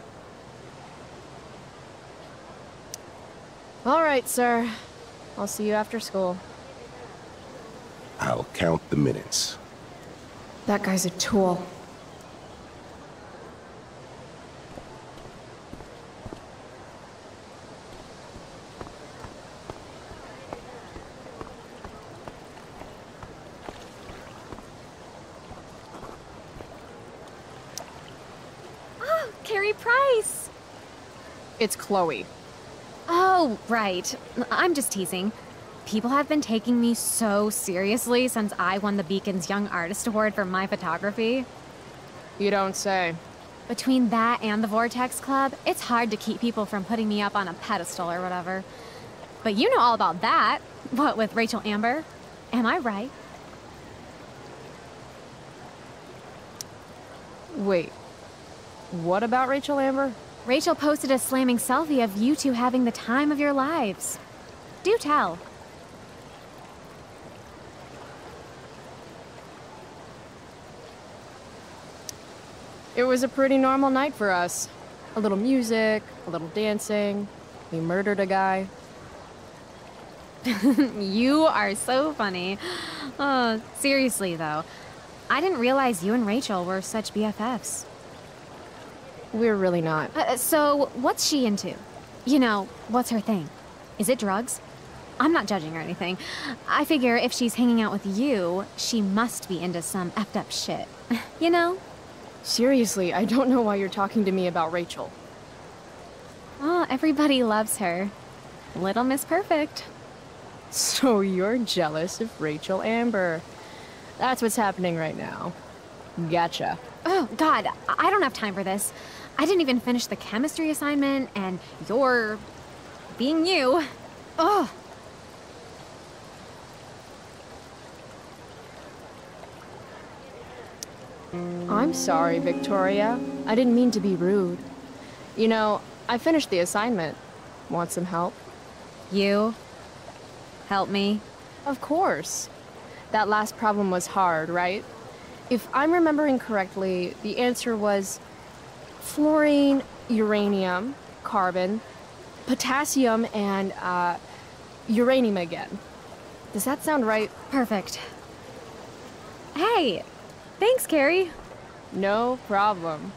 All right, sir. I'll see you after school. I'll count the minutes. That guy's a tool. Carrie Price! It's Chloe. Oh, right. I'm just teasing. People have been taking me so seriously since I won the Beacon's Young Artist Award for my photography. You don't say. Between that and the Vortex Club, it's hard to keep people from putting me up on a pedestal or whatever. But you know all about that. What, with Rachel Amber? Am I right? Wait. What about Rachel Amber? Rachel posted a slamming selfie of you two having the time of your lives. Do tell. It was a pretty normal night for us. A little music, a little dancing. We murdered a guy. You are so funny. Oh, seriously, though. I didn't realize you and Rachel were such BFFs. We're really not. So, what's she into? You know, what's her thing? Is it drugs? I'm not judging or anything. I figure if she's hanging out with you, she must be into some effed up shit. You know? Seriously, I don't know why you're talking to me about Rachel. Oh, everybody loves her. Little Miss Perfect. So you're jealous of Rachel Amber. That's what's happening right now. Gotcha. Oh, God, I don't have time for this. I didn't even finish the chemistry assignment, and you're being you. Ugh. I'm sorry, Victoria. I didn't mean to be rude. You know, I finished the assignment. Want some help? You? Help me? Of course. That last problem was hard, right? If I'm remembering correctly, the answer was fluorine, uranium, carbon, potassium, and, uranium again. Does that sound right? Perfect. Hey, thanks, Carrie. No problem.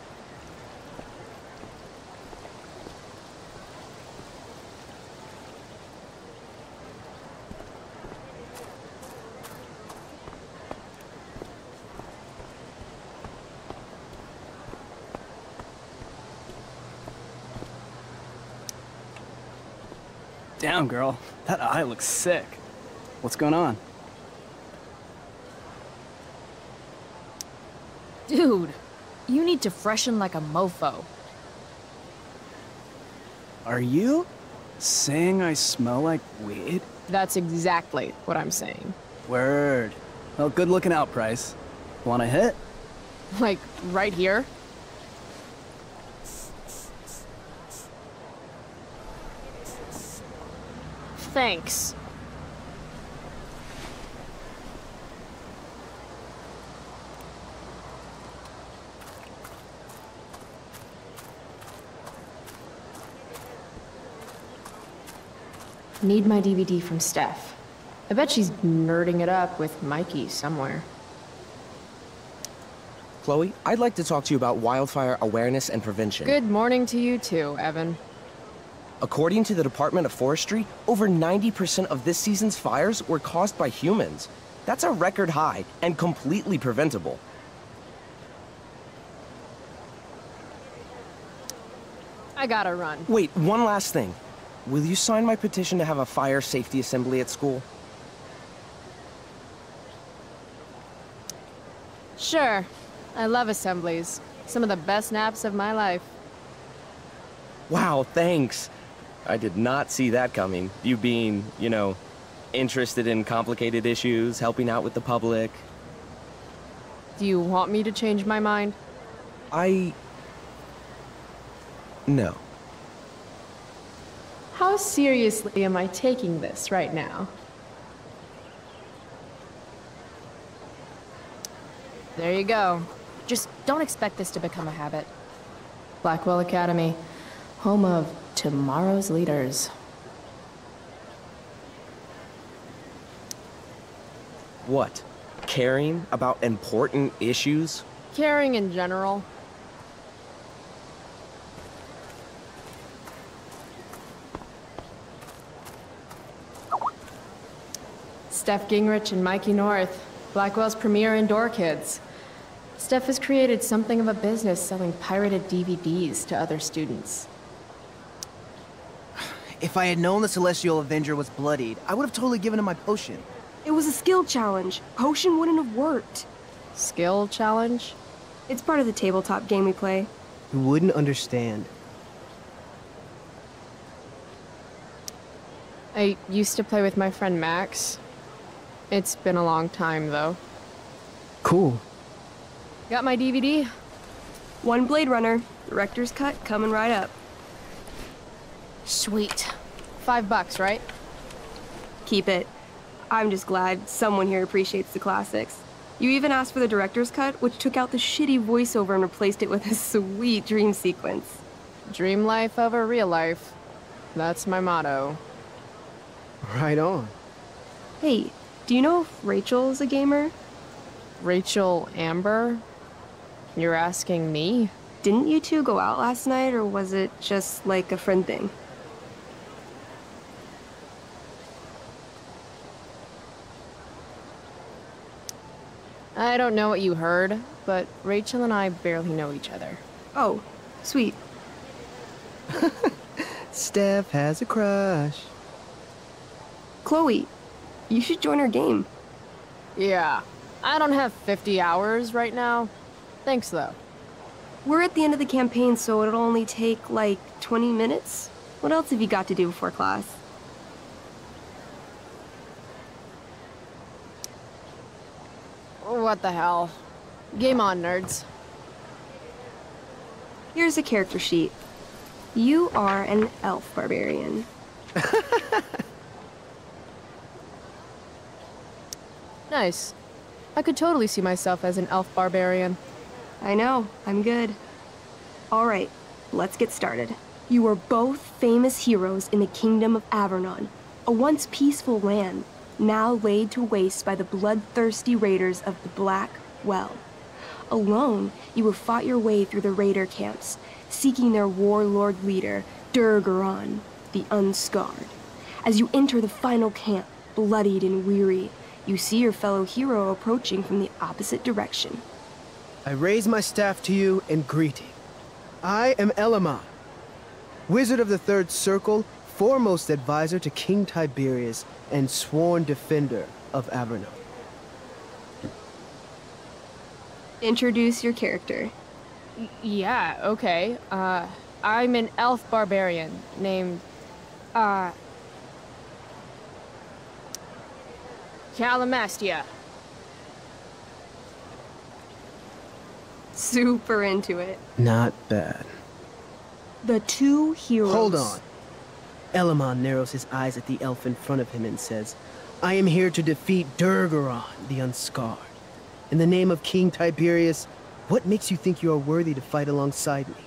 Damn, girl. That eye looks sick. What's going on? Dude, you need to freshen like a mofo. Are you saying I smell like weed? That's exactly what I'm saying. Word. Well, good looking out, Price. Want a hit? Like, right here? Thanks. Need my DVD from Steph. I bet she's nerding it up with Mikey somewhere. Chloe, I'd like to talk to you about wildfire awareness and prevention. Good morning to you too, Evan. According to the Department of Forestry, over 90% of this season's fires were caused by humans. That's a record high and completely preventable. I gotta run. Wait, one last thing. Will you sign my petition to have a fire safety assembly at school? Sure. I love assemblies. Some of the best naps of my life. Wow, thanks. I did not see that coming. You being, you know, interested in complicated issues, helping out with the public. Do you want me to change my mind? No. How seriously am I taking this right now? There you go. Just don't expect this to become a habit. Blackwell Academy, home of tomorrow's leaders. What? Caring about important issues? Caring in general. Steph Gingrich and Mikey North, Blackwell's premier indoor kids. Steph has created something of a business selling pirated DVDs to other students. If I had known the Celestial Avenger was bloodied, I would have totally given him my potion. It was a skill challenge. Potion wouldn't have worked. Skill challenge? It's part of the tabletop game we play. You wouldn't understand. I used to play with my friend Max. It's been a long time, though. Cool. Got my DVD? One Blade Runner, director's cut, coming right up. Sweet. $5, right? Keep it. I'm just glad someone here appreciates the classics. You even asked for the director's cut, which took out the shitty voiceover and replaced it with a sweet dream sequence. Dream life over real life. That's my motto. Right on. Hey, do you know if Rachel is a gamer? Rachel Amber? You're asking me? Didn't you two go out last night, or was it just like a friend thing? I don't know what you heard, but Rachel and I barely know each other. Oh, sweet. Steph has a crush. Chloe, you should join our game. Yeah, I don't have 50 hours right now. Thanks, though. We're at the end of the campaign, so it'll only take, like, 20 minutes. What else have you got to do before class? What the hell? Game on, nerds. Here's a character sheet. You are an elf barbarian. Nice. I could totally see myself as an elf barbarian. I know, I'm good. All right, let's get started. You are both famous heroes in the Kingdom of Avernon, a once peaceful land, now laid to waste by the bloodthirsty raiders of the Black Well. Alone, you have fought your way through the raider camps, seeking their warlord leader, Durgaron, the Unscarred. As you enter the final camp, bloodied and weary, you see your fellow hero approaching from the opposite direction. I raise my staff to you in greeting. I am Elamon, Wizard of the Third Circle, foremost advisor to King Tiberius, and sworn defender of Avernon. Introduce your character. Yeah, okay. I'm an elf barbarian named, Calamastia. Super into it. Not bad. The two heroes. Hold on. Elamon narrows his eyes at the elf in front of him and says, I am here to defeat Durgaron, the Unscarred. In the name of King Tiberius, what makes you think you are worthy to fight alongside me?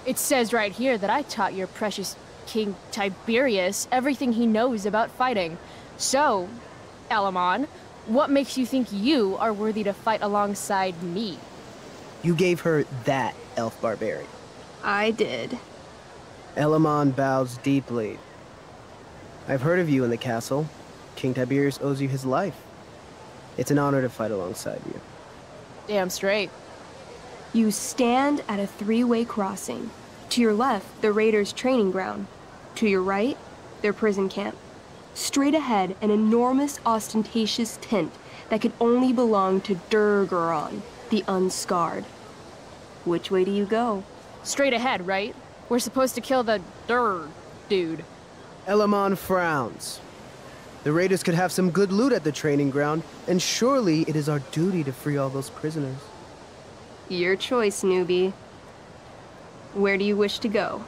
It says right here that I taught your precious King Tiberius everything he knows about fighting. So, Elamon, what makes you think you are worthy to fight alongside me? You gave her that, elf barbarian. I did. Elamon bows deeply. I've heard of you in the castle. King Tiberius owes you his life. It's an honor to fight alongside you. Damn straight. You stand at a three-way crossing. To your left, the Raiders' training ground. To your right, their prison camp. Straight ahead, an enormous, ostentatious tent that could only belong to Durgaron, the Unscarred. Which way do you go? Straight ahead, right? We're supposed to kill the dude. Elamon frowns. The Raiders could have some good loot at the training ground, and surely it is our duty to free all those prisoners. Your choice, newbie. Where do you wish to go?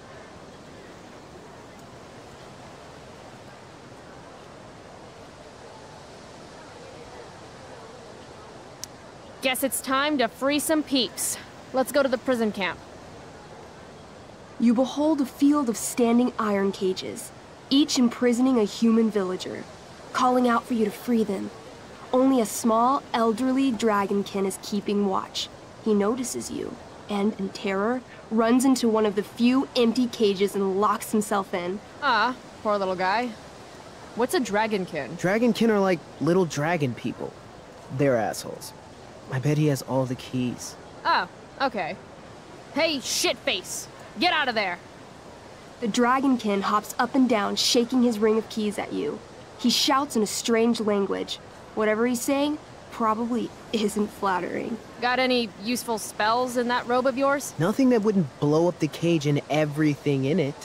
Guess it's time to free some peeps. Let's go to the prison camp. You behold a field of standing iron cages, each imprisoning a human villager, calling out for you to free them. Only a small, elderly dragonkin is keeping watch. He notices you, and in terror, runs into one of the few empty cages and locks himself in. Ah, poor little guy. What's a dragonkin? Dragonkin are like little dragon people. They're assholes. I bet he has all the keys. Oh, okay. Hey, shitface! Get out of there! The dragonkin hops up and down, shaking his ring of keys at you. He shouts in a strange language. Whatever he's saying probably isn't flattering. Got any useful spells in that robe of yours? Nothing that wouldn't blow up the cage and everything in it.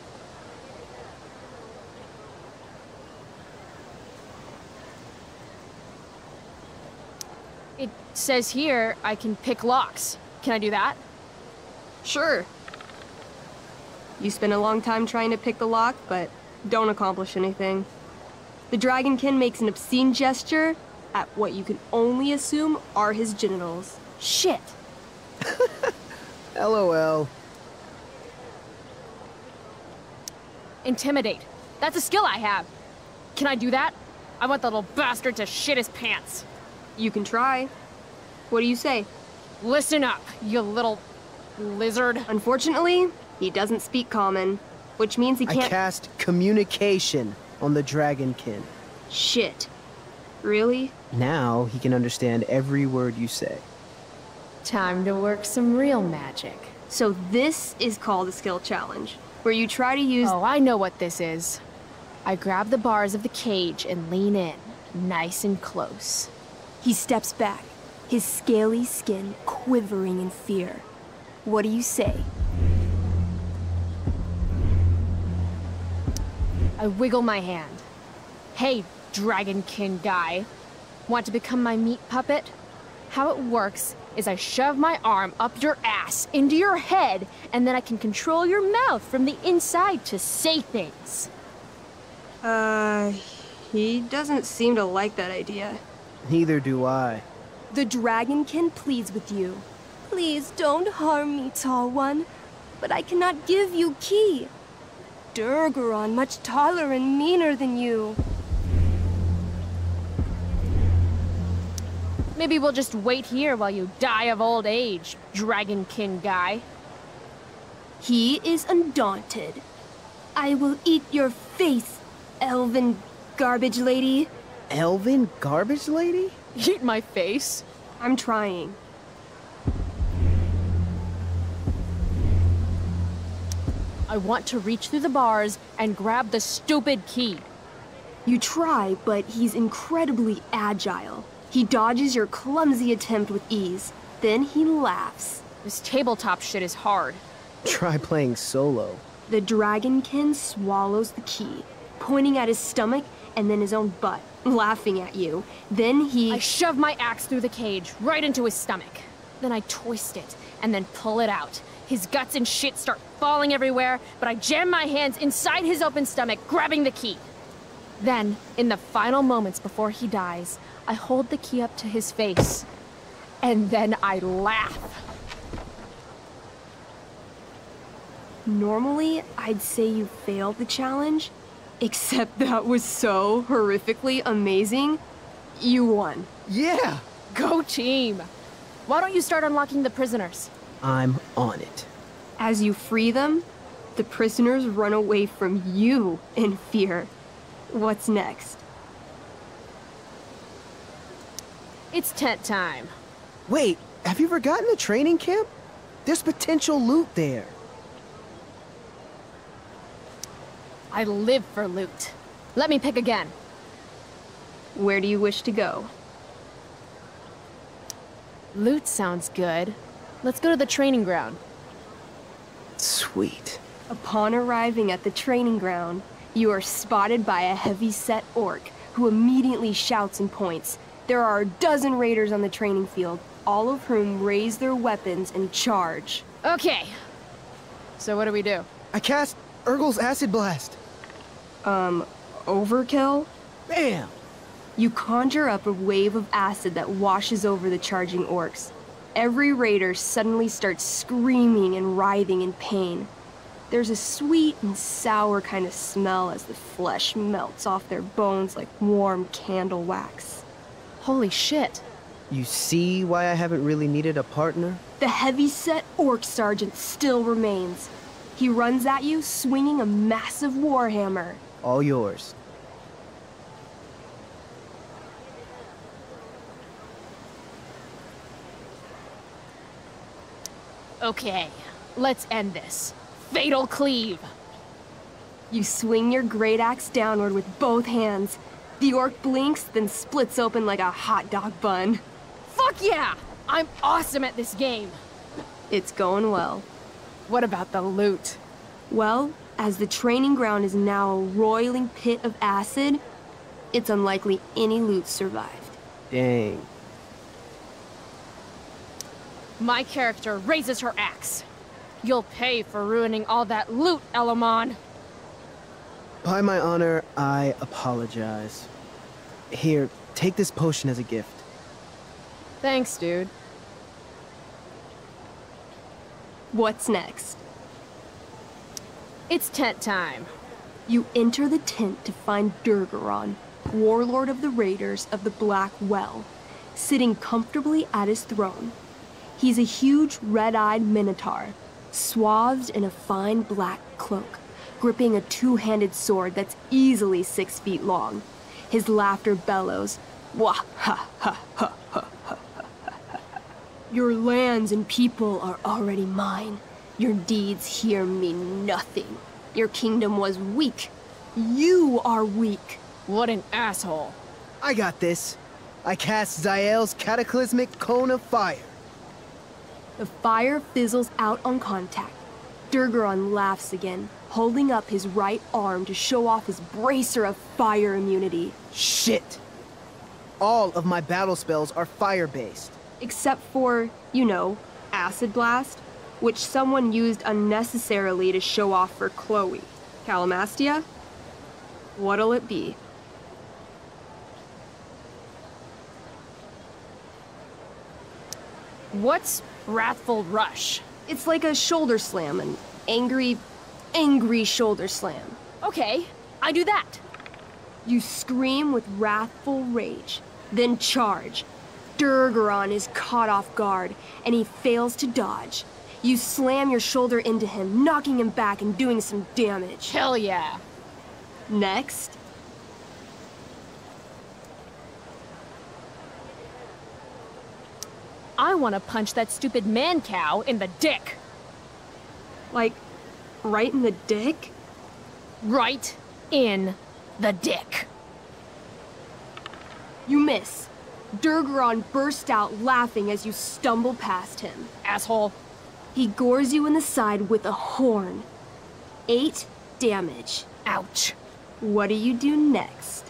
It says here I can pick locks. Can I do that? Sure. You spend a long time trying to pick the lock, but don't accomplish anything. The dragonkin makes an obscene gesture at what you can only assume are his genitals. Shit. LOL. Intimidate. That's a skill I have. Can I do that? I want the little bastard to shit his pants. You can try. What do you say? Listen up, you little lizard. Unfortunately, he doesn't speak common, which means he can't— I cast communication on the dragonkin. Shit. Really? Now he can understand every word you say. Time to work some real magic. So this is called a skill challenge, where you try to use— Oh, I know what this is. I grab the bars of the cage and lean in, nice and close. He steps back, his scaly skin quivering in fear. What do you say? I wiggle my hand. Hey, dragonkin guy. Want to become my meat puppet? How it works is I shove my arm up your ass into your head, and then I can control your mouth from the inside to say things. He doesn't seem to like that idea. Neither do I. The dragonkin pleads with you. Please don't harm me, tall one, but I cannot give you key. Durgaron much taller and meaner than you. Maybe we'll just wait here while you die of old age, dragonkin guy. He is undaunted. I will eat your face, elven garbage lady. Elven garbage lady? Eat my face? I'm trying. I want to reach through the bars and grab the stupid key. You try, but he's incredibly agile. He dodges your clumsy attempt with ease. Then he laughs. This tabletop shit is hard. Try playing solo. The dragonkin swallows the key, pointing at his stomach and then his own butt, laughing at you. Then he— I shove my axe through the cage, right into his stomach. Then I twist it, and then pull it out. His guts and shit start falling everywhere, but I jam my hands inside his open stomach, grabbing the key. Then, in the final moments before he dies, I hold the key up to his face. And then I laugh. Normally, I'd say you failed the challenge, except that was so horrifically amazing. You won. Yeah! Go team! Why don't you start unlocking the prisoners? I'm on it. As you free them, the prisoners run away from you in fear. What's next? It's tent time. Wait, have you forgotten the training camp? There's potential loot there. I live for loot. Let me pick again. Where do you wish to go? Loot sounds good. Let's go to the training ground. Sweet. Upon arriving at the training ground, you are spotted by a heavy-set orc who immediately shouts and points. There are a dozen raiders on the training field, all of whom raise their weapons and charge. Okay. So what do we do? I cast Urgel's Acid Blast. Overkill? Bam! You conjure up a wave of acid that washes over the charging orcs. Every raider suddenly starts screaming and writhing in pain. There's a sweet and sour kind of smell as the flesh melts off their bones like warm candle wax. Holy shit. You see why I haven't really needed a partner? The heavy-set orc sergeant still remains. He runs at you swinging a massive warhammer. All yours. Okay, let's end this. Fatal cleave! You swing your great axe downward with both hands. The orc blinks, then splits open like a hot dog bun. Fuck yeah! I'm awesome at this game! It's going well. What about the loot? Well, as the training ground is now a roiling pit of acid, it's unlikely any loot survived. Dang. My character raises her axe. You'll pay for ruining all that loot, Elamon. By my honor, I apologize. Here, take this potion as a gift. Thanks, dude. What's next? It's tent time. You enter the tent to find Durgaron, warlord of the Raiders of the Black Well, sitting comfortably at his throne. He's a huge red-eyed minotaur, swathed in a fine black cloak, gripping a two-handed sword that's easily 6 feet long. His laughter bellows, wah ha ha ha ha ha ha. Your lands and people are already mine. Your deeds here mean nothing. Your kingdom was weak. You are weak. What an asshole. I got this. I cast Zael's cataclysmic cone of fire. The fire fizzles out on contact. Durgaron laughs again, holding up his right arm to show off his bracer of fire immunity. Shit! All of my battle spells are fire-based. Except for, you know, Acid Blast, which someone used unnecessarily to show off for Chloe. Calamastia? What'll it be? What's Wrathful Rush? It's like a shoulder slam, an angry shoulder slam. Okay, I do that. You scream with wrathful rage, then charge. Durgaron is caught off guard, and he fails to dodge. You slam your shoulder into him, knocking him back and doing some damage. Hell yeah. Next. I want to punch that stupid man-cow in the dick. Like, right in the dick? Right in the dick. You miss. Durgaron bursts out laughing as you stumble past him. Asshole. He gores you in the side with a horn. 8 damage. Ouch. What do you do next?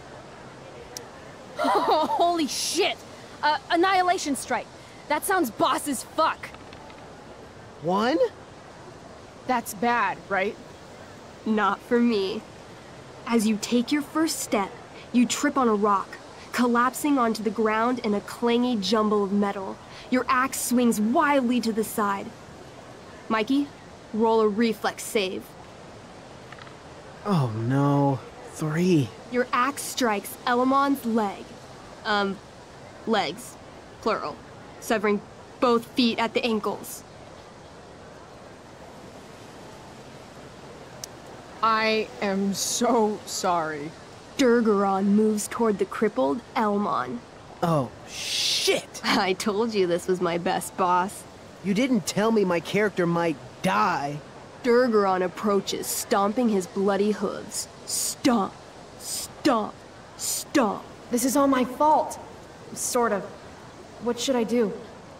Holy shit! Annihilation Strike. That sounds boss as fuck. 1? That's bad, right? Not for me. As you take your first step, you trip on a rock, collapsing onto the ground in a clangy jumble of metal. Your axe swings wildly to the side. Mikey, Roll a reflex save. Oh no. 3. Your axe strikes Elamon's leg. Legs. Plural. Severing both feet at the ankles. I am so sorry. Durgaron moves toward the crippled Elamon. Oh, shit! I told you this was my best boss. You didn't tell me my character might die. Durgaron approaches, stomping his bloody hooves. Stomp, stomp, stomp. This is all my fault. Sort of. What should I do?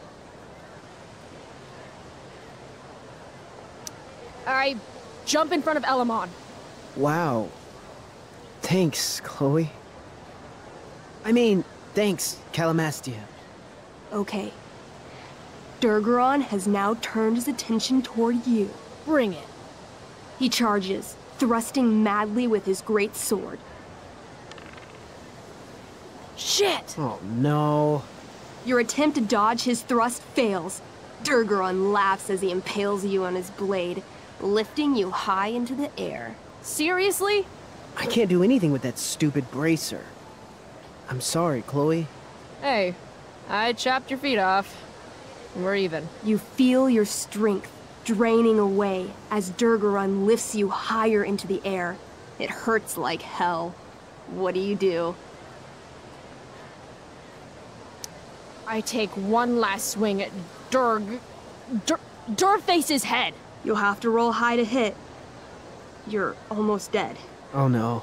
I jump in front of Elamon. Wow. Thanks, Chloe. I mean, thanks, Calamastia. Okay. Durgaron has now turned his attention toward you. Bring it. He charges, thrusting madly with his great sword. Shit! Oh, no. Your attempt to dodge his thrust fails. Durgaron laughs as he impales you on his blade, lifting you high into the air. Seriously? I can't do anything with that stupid bracer. I'm sorry, Chloe. Hey, I chopped your feet off. We're even. You feel your strength draining away as Durgaron lifts you higher into the air. It hurts like hell. What do? I take one last swing at Durface's head. You'll have to roll high to hit. You're almost dead. Oh no.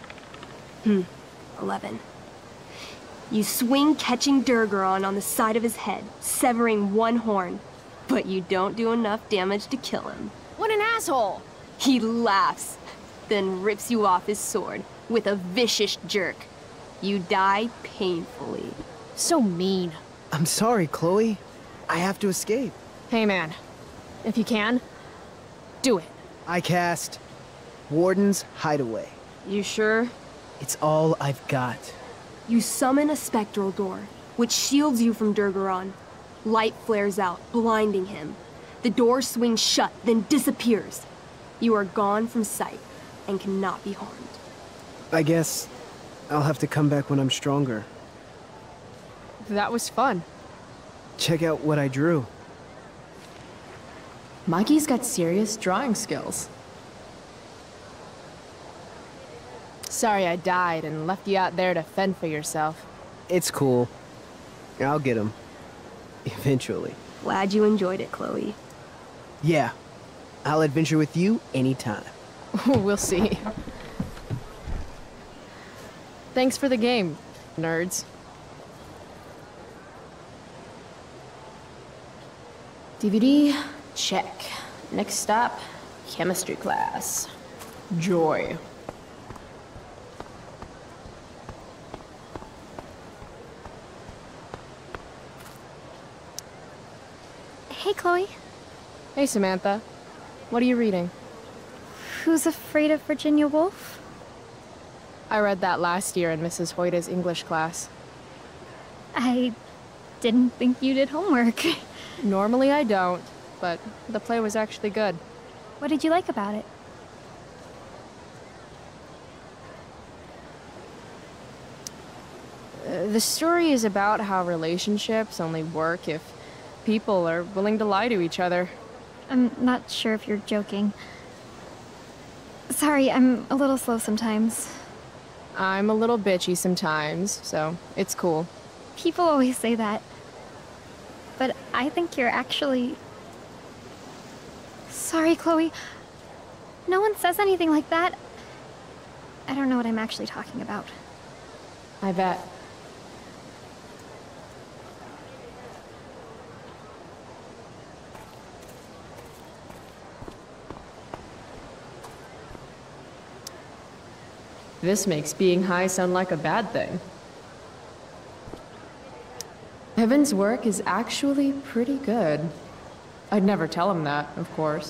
11. You swing, catching Durgaron on the side of his head, severing one horn. But you don't do enough damage to kill him. What an asshole! He laughs, then rips you off his sword with a vicious jerk. You die painfully. So mean. I'm sorry, Chloe. I have to escape. Hey man, if you can, do it. I cast Warden's Hideaway. You sure? It's all I've got. You summon a spectral door, which shields you from Durgaron. Light flares out, blinding him. The door swings shut, then disappears. You are gone from sight and cannot be harmed. I guess I'll have to come back when I'm stronger. That was fun. Check out what I drew. Mikey's got serious drawing skills. Sorry I died and left you out there to fend for yourself. It's cool. I'll get him. Eventually. Glad you enjoyed it, Chloe. Yeah. I'll adventure with you anytime. We'll see. Thanks for the game, nerds. DVD, check. Next stop, chemistry class. Joy. Hey, Chloe. Hey, Samantha. What are you reading? Who's Afraid of Virginia Woolf? I read that last year in Mrs. Hoyta's English class. I didn't think you did homework. Normally I don't, but the play was actually good. What did you like about it? The story is about how relationships only work if people are willing to lie to each other. I'm not sure if you're joking. Sorry, I'm a little slow sometimes. I'm a little bitchy sometimes, so it's cool. People always say that. But I think you're actually... Sorry, Chloe. No one says anything like that. I don't know what I'm actually talking about. I bet. This makes being high sound like a bad thing. Evan's work is actually pretty good. I'd never tell him that, of course.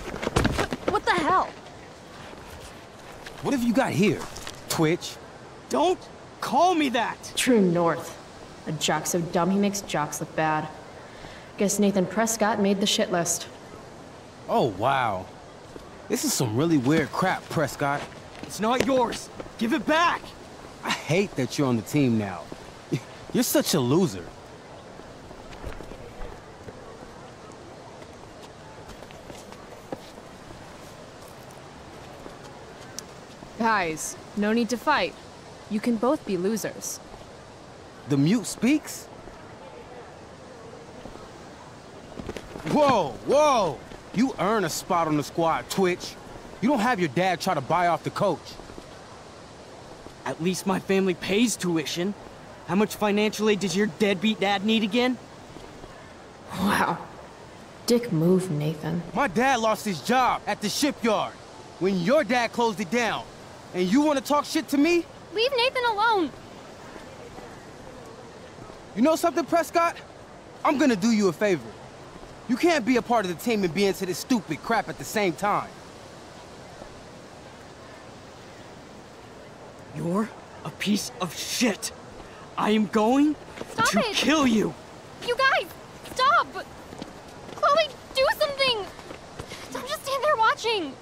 What the hell? What have you got here? Twitch? Don't call me that! True north. A jock so dumb he makes jocks look bad. Guess Nathan Prescott made the shit list. Oh, wow. This is some really weird crap, Prescott. It's not yours. Give it back! I hate that you're on the team now. You're such a loser. Guys, no need to fight. You can both be losers. The mute speaks? Whoa, whoa! You earn a spot on the squad, Twitch. You don't have your dad try to buy off the coach. At least my family pays tuition. How much financial aid does your deadbeat dad need again? Wow. Dick move, Nathan. My dad lost his job at the shipyard when your dad closed it down. And you want to talk shit to me? Leave Nathan alone! You know something, Prescott? I'm gonna do you a favor. You can't be a part of the team and be into this stupid crap at the same time. You're a piece of shit. I am going to kill you. You guys, stop! Chloe, do something! Don't just stand there watching!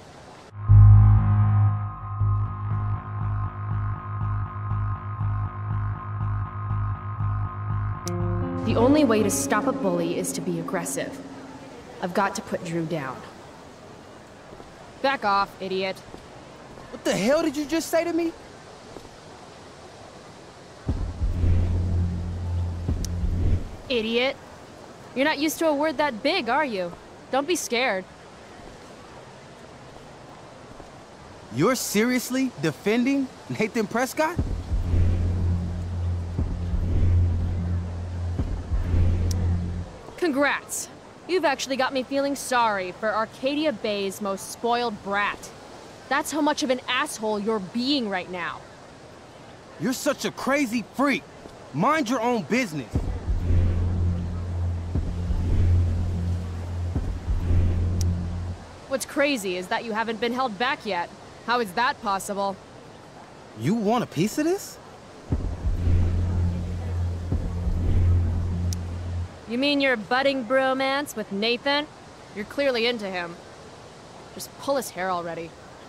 The only way to stop a bully is to be aggressive. I've got to put Drew down. Back off, idiot. What the hell did you just say to me? Idiot. You're not used to a word that big, are you? Don't be scared. You're seriously defending Nathan Prescott? Congrats. You've actually got me feeling sorry for Arcadia Bay's most spoiled brat. That's how much of an asshole you're being right now. You're such a crazy freak. Mind your own business. What's crazy is that you haven't been held back yet. How is that possible? You want a piece of this? You mean your budding bromance with Nathan? You're clearly into him. Just pull his hair already.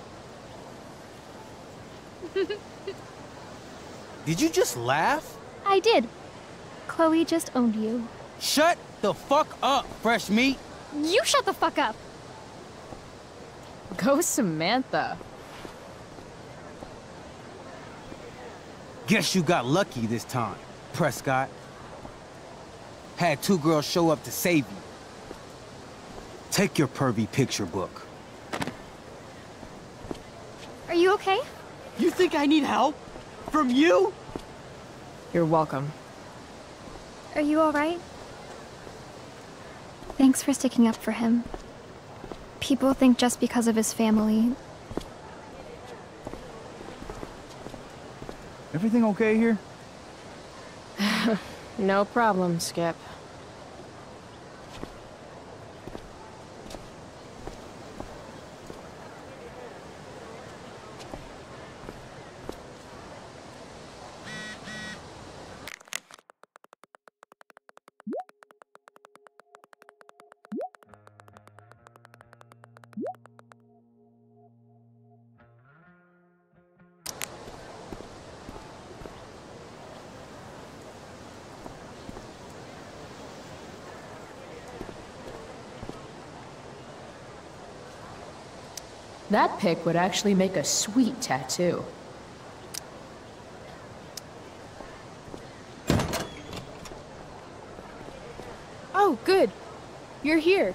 Did you just laugh? I did. Chloe just owned you. Shut the fuck up, fresh meat. You shut the fuck up! Go Samantha. Guess you got lucky this time, Prescott. Had two girls show up to save you. Take your pervy picture book. Are you okay? You think I need help? From you? You're welcome. Are you alright? Thanks for sticking up for him. People think just because of his family. Everything okay here? No problem, Skip. That pic would actually make a sweet tattoo. Oh, good. You're here.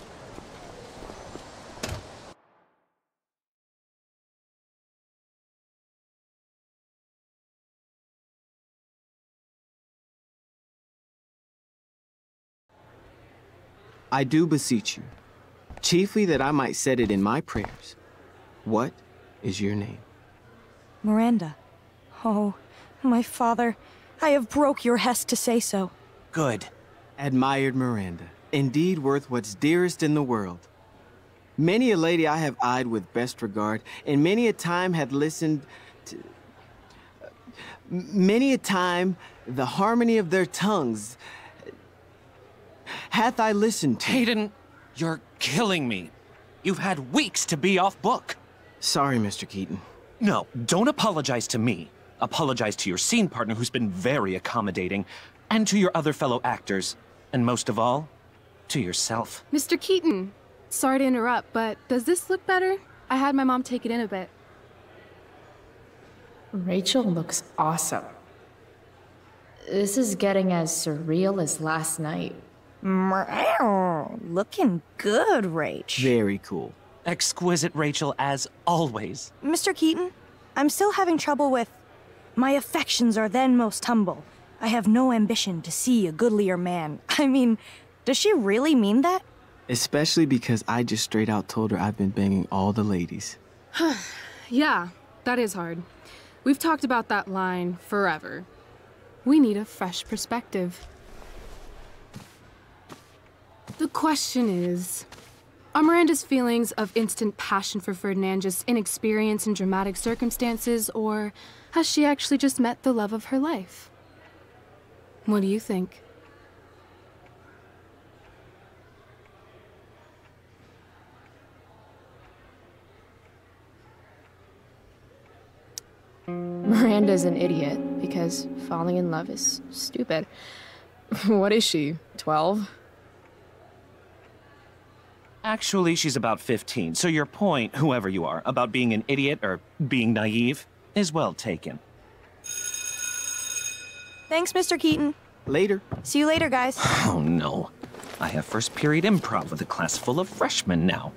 I do beseech you, chiefly that I might set it in my prayers. What is your name? Miranda. Oh, my father, I have broke your hest to say so. Good. Admired Miranda. Indeed worth what's dearest in the world. Many a lady I have eyed with best regard, and many a time had listened to... Many a time, the harmony of their tongues hath I listened to. Hayden, you're killing me. You've had weeks to be off book. Sorry, Mr. Keaton. No, don't apologize to me. Apologize to your scene partner who's been very accommodating, and to your other fellow actors, and most of all, to yourself. Mr. Keaton, sorry to interrupt, but does this look better? I had my mom take it in a bit. Rachel looks awesome. This is getting as surreal as last night. Looking good, Rach. Very cool. Exquisite, Rachel, as always. Mr. Keaton, I'm still having trouble with... My affections are then most humble. I have no ambition to see a goodlier man. I mean, does she really mean that? Especially because I just straight out told her I've been banging all the ladies. Yeah, that is hard. We've talked about that line forever. We need a fresh perspective. The question is, are Miranda's feelings of instant passion for Ferdinand just inexperience in dramatic circumstances, or has she actually just met the love of her life? What do you think? Miranda's an idiot because falling in love is stupid. What is she, 12? Actually, she's about 15, so your point, whoever you are, about being an idiot or being naive, is well taken. Thanks, Mr. Keaton. Later. See you later, guys. Oh no. I have first period improv with a class full of freshmen now.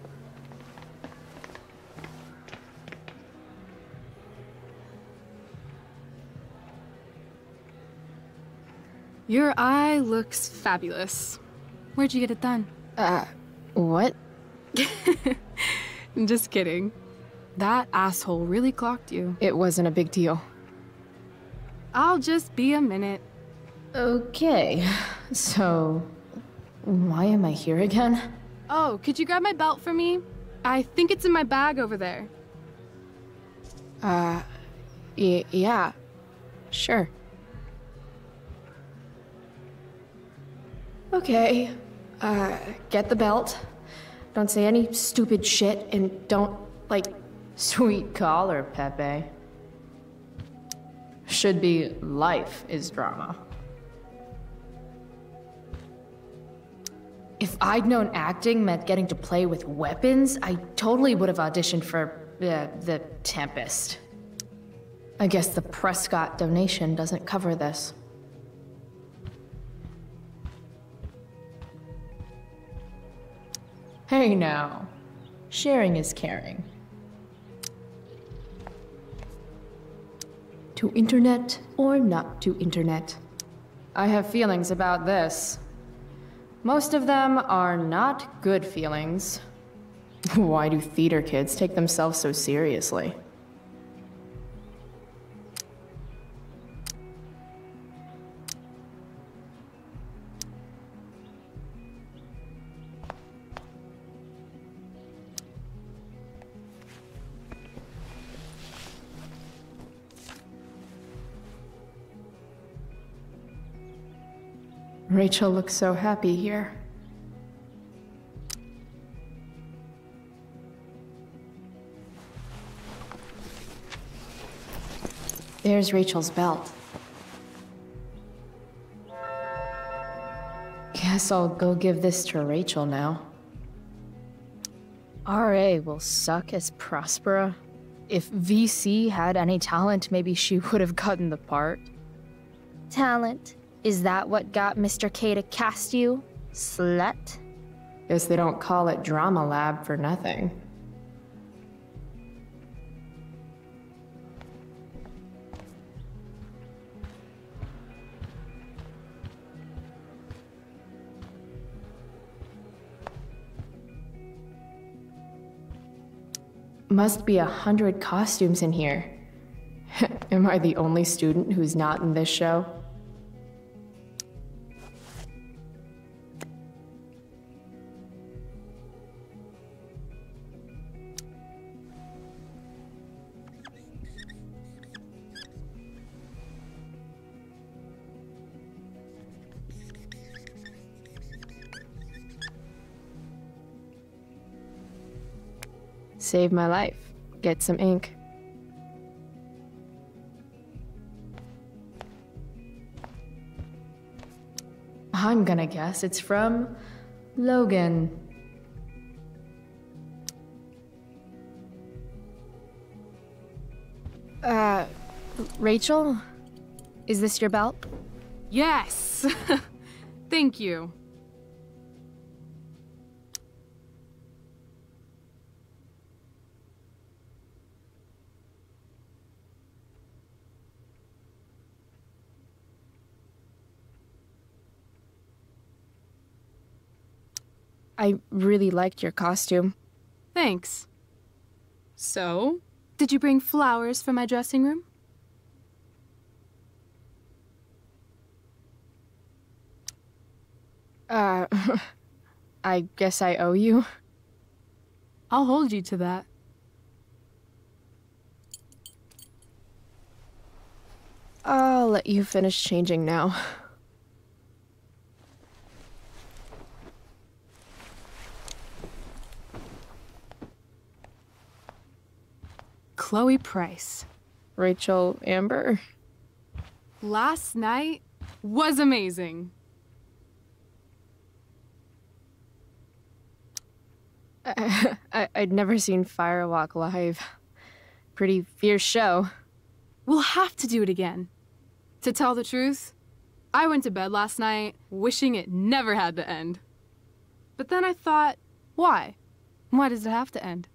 Your eye looks fabulous. Where'd you get it done? What? Just kidding. That asshole really clocked you. It wasn't a big deal. I'll just be a minute. Okay, so why am I here again? Oh, could you grab my belt for me? I think it's in my bag over there. Yeah, sure. Okay, get the belt. Don't say any stupid shit, and don't, like, sweet collar, Pepe. Should be life is drama. If I'd known acting meant getting to play with weapons, I totally would have auditioned for, the Tempest. I guess the Prescott donation doesn't cover this. Hey now, sharing is caring. To internet or not to internet? I have feelings about this. Most of them are not good feelings. Why do theater kids take themselves so seriously? Rachel looks so happy here. There's Rachel's belt. Guess I'll go give this to Rachel now. RA will suck as Prospera. If VC had any talent, maybe she would have gotten the part. Talent? Is that what got Mr. K to cast you, slut? Guess they don't call it Drama Lab for nothing. Must be 100 costumes in here. Am I the only student who's not in this show? Save my life. Get some ink. I'm gonna guess it's from Logan. Rachel? Is this your belt? Yes! Thank you. I really liked your costume. Thanks. So, did you bring flowers for my dressing room? I guess I owe you. I'll hold you to that. I'll let you finish changing now. Chloe Price. Rachel Amber. Last night was amazing. I'd never seen Firewalk live. Pretty fierce show. We'll have to do it again. To tell the truth, I went to bed last night wishing it never had to end. But then I thought, why? Why does it have to end?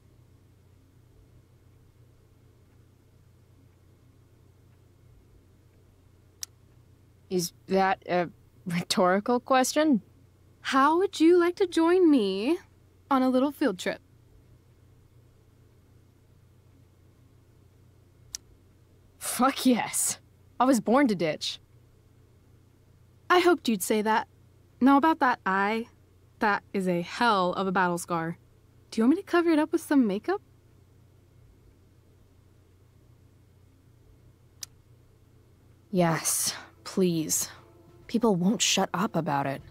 Is that a rhetorical question? How would you like to join me on a little field trip? Fuck yes. I was born to ditch. I hoped you'd say that. Now about that eye, that is a hell of a battle scar. Do you want me to cover it up with some makeup? Yes, please. People won't shut up about it.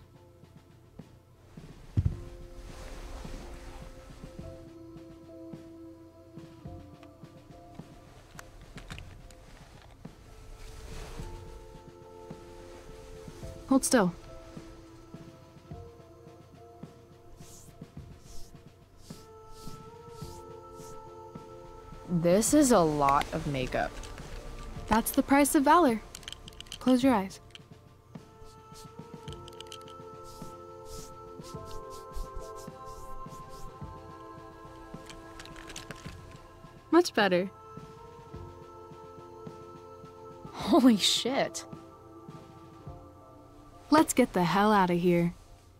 Hold still. This is a lot of makeup. That's the price of valor. Close your eyes. Much better. Holy shit. Let's get the hell out of here.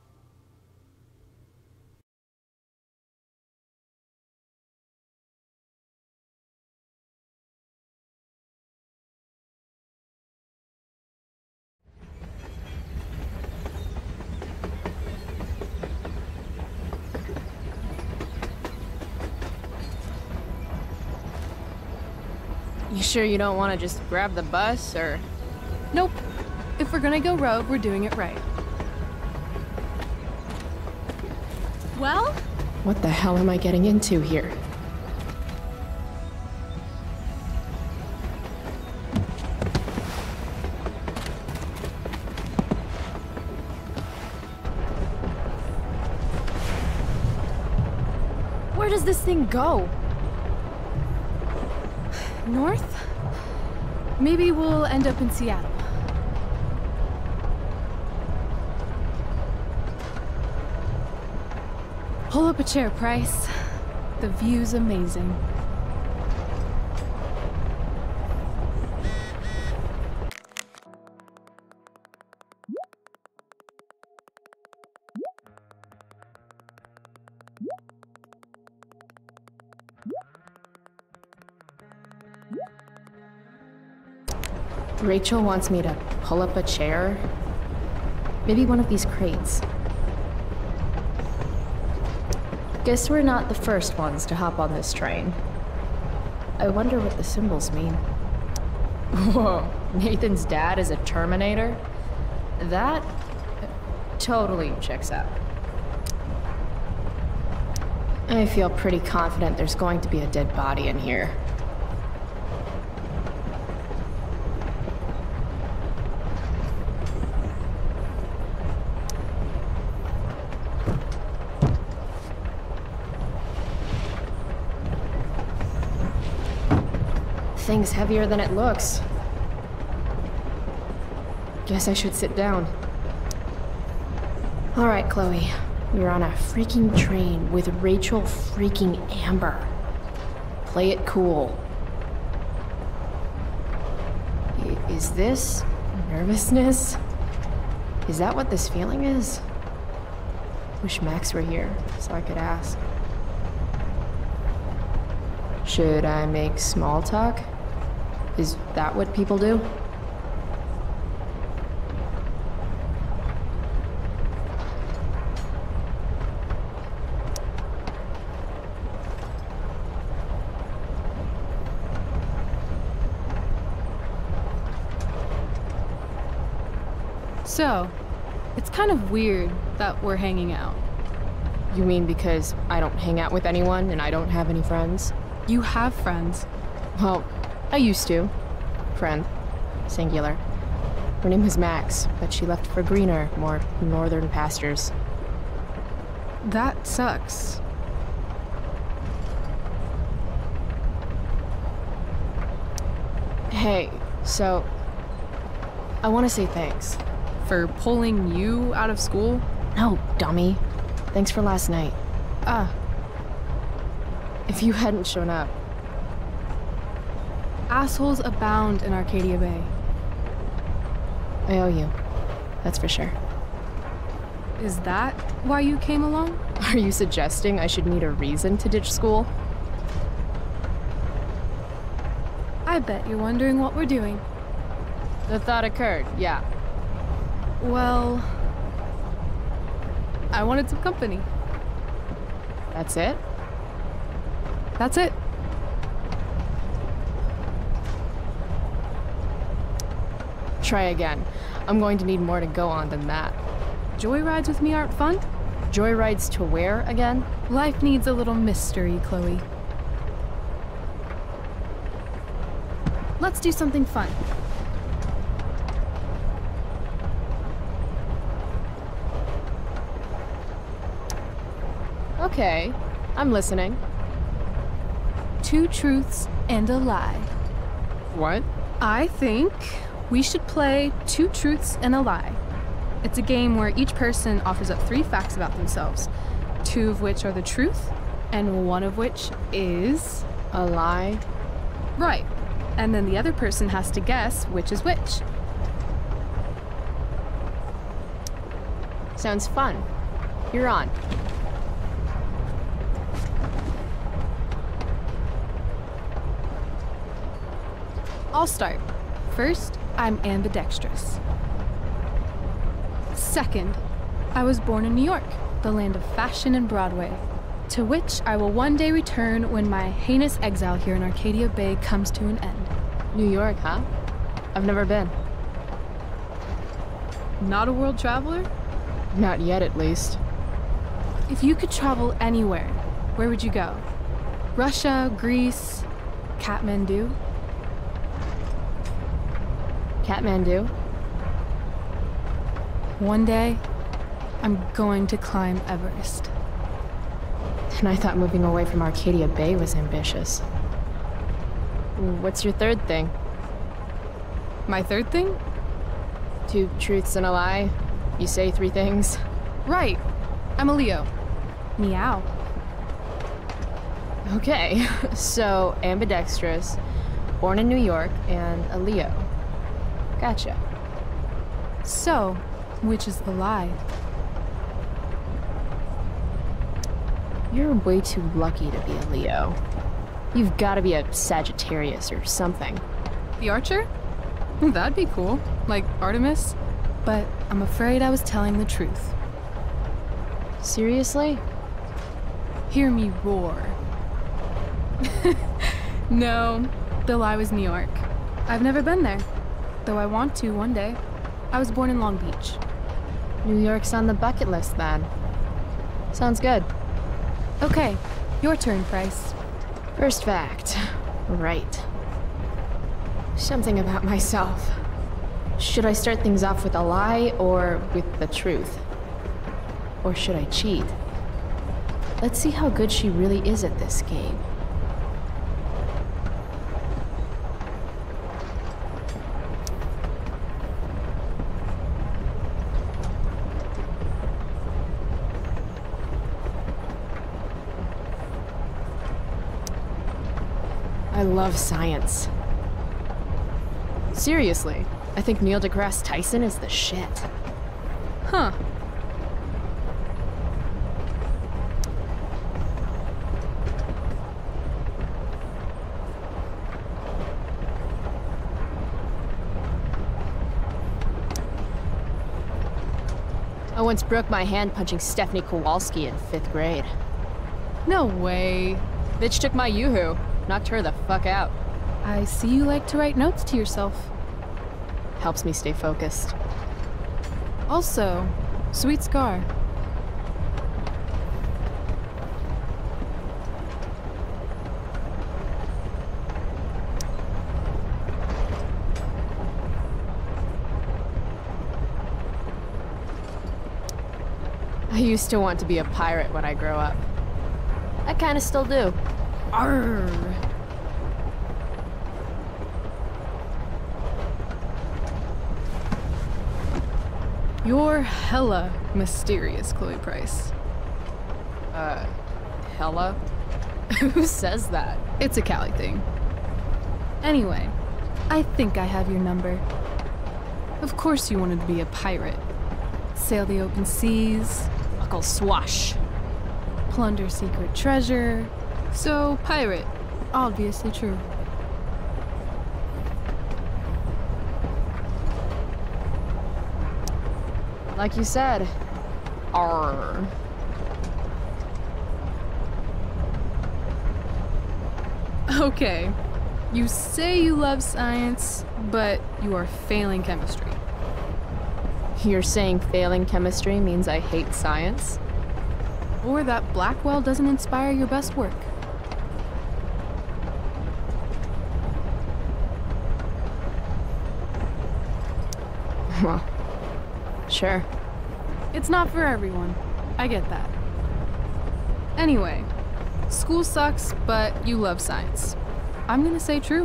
You sure you don't want to just grab the bus, or...? Nope. If we're gonna go rogue, we're doing it right. Well? What the hell am I getting into here? Where does this thing go? North? Maybe we'll end up in Seattle. Pull up a chair, Price. The view's amazing. Rachel wants me to pull up a chair. Maybe one of these crates. Guess we're not the first ones to hop on this train. I wonder what the symbols mean. Whoa, Nathan's dad is a Terminator? That totally checks out. I feel pretty confident there's going to be a dead body in here. Thing's heavier than it looks. Guess I should sit down. All right, Chloe. We're on a freaking train with Rachel freaking Amber. Play it cool. Is this nervousness? Is that what this feeling is? Wish Max were here so I could ask. Should I make small talk? Is that what people do? So, it's kind of weird that we're hanging out. You mean because I don't hang out with anyone and I don't have any friends? You have friends. Well, I used to. Friend. Singular. Her name was Max, but she left for greener, more northern pastures. That sucks. Hey, so... I want to say thanks. For pulling you out of school? No, dummy. Thanks for last night. If you hadn't shown up... Assholes abound in Arcadia Bay. I owe you. That's for sure. Is that why you came along? Are you suggesting I should need a reason to ditch school? I bet you're wondering what we're doing. The thought occurred, yeah. Well... I wanted some company. That's it? That's it. Try again. I'm going to need more to go on than that. Joyrides with me aren't fun? Joyrides to where again? Life needs a little mystery, Chloe. Let's do something fun. Okay, I'm listening. 2 truths and a lie. What? I think we should play 2 truths and a lie. It's a game where each person offers up 3 facts about themselves, 2 of which are the truth, and 1 of which is... a lie? Right. And then the other person has to guess which is which. Sounds fun. You're on. I'll start. First, I'm ambidextrous. Second, I was born in New York, the land of fashion and Broadway, to which I will one day return when my heinous exile here in Arcadia Bay comes to an end. New York, huh? I've never been. Not a world traveler? Not yet, at least. If you could travel anywhere, where would you go? Russia, Greece, Kathmandu? Kathmandu? One day, I'm going to climb Everest. And I thought moving away from Arcadia Bay was ambitious. What's your third thing? My third thing? 2 truths and a lie. You say 3 things. Right. I'm a Leo. Meow. Okay, so ambidextrous, born in New York, and a Leo. Gotcha. So, which is the lie? You're way too lucky to be a Leo. You've got to be a Sagittarius or something. The Archer? That'd be cool. Like Artemis. But I'm afraid I was telling the truth. Seriously? Hear me roar. No, the lie was New York. I've never been there. Though I want to one day. I was born in Long Beach. New York's on the bucket list then. Sounds good. Okay, Your turn, Price. First fact. Right. Something about myself. Should I start things off with a lie or with the truth? Or should I cheat? Let's see how good she really is at this game. I love science. Seriously, I think Neil deGrasse Tyson is the shit. Huh. I once broke my hand punching Stephanie Kowalski in 5th grade. No way. Bitch took my yoo-hoo. Knocked her the fuck out. I see you like to write notes to yourself. Helps me stay focused. Also, sweet scar. I used to want to be a pirate when I grow up. I kinda still do. Arr. You're hella mysterious, Chloe Price. Hella? Who says that? It's a Cali thing. Anyway, I think I have your number. Of course you wanted to be a pirate. Sail the open seas. Buckle swash. Plunder secret treasure. So, pirate. Obviously true. Like you said. Arr. Okay. You say you love science, but you are failing chemistry. You're saying failing chemistry means I hate science? Or that Blackwell doesn't inspire your best work. Well, sure. It's not for everyone. I get that. Anyway, school sucks, but you love science. I'm gonna say true.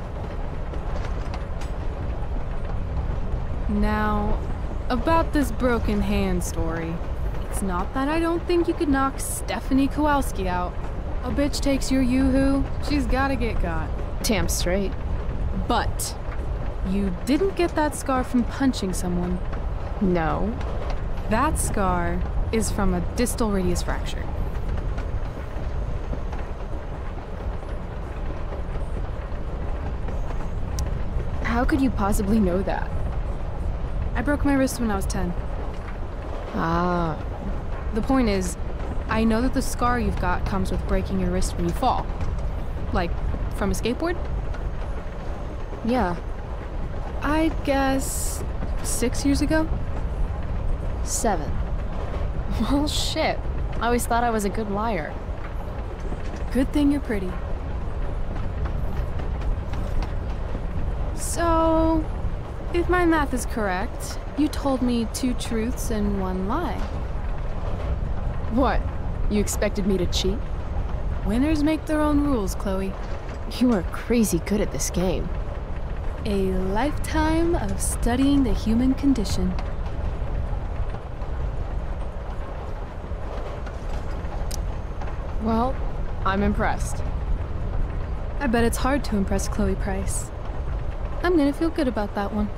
Now, about this broken hand story. It's not that I don't think you could knock Stephanie Kowalski out. A bitch takes your yoo-hoo, she's gotta get got. Damn straight. But you didn't get that scar from punching someone. No. That scar is from a distal radius fracture. How could you possibly know that? I broke my wrist when I was 10. Ah. The point is, I know that the scar you've got comes with breaking your wrist when you fall. Like, from a skateboard? Yeah. I guess 6 years ago? 7. Well, shit. I always thought I was a good liar. Good thing you're pretty. So, if my math is correct, you told me 2 truths and 1 lie. What? You expected me to cheat? Winners make their own rules, Chloe. You are crazy good at this game. A lifetime of studying the human condition. Well, I'm impressed. I bet it's hard to impress Chloe Price. I'm gonna feel good about that one.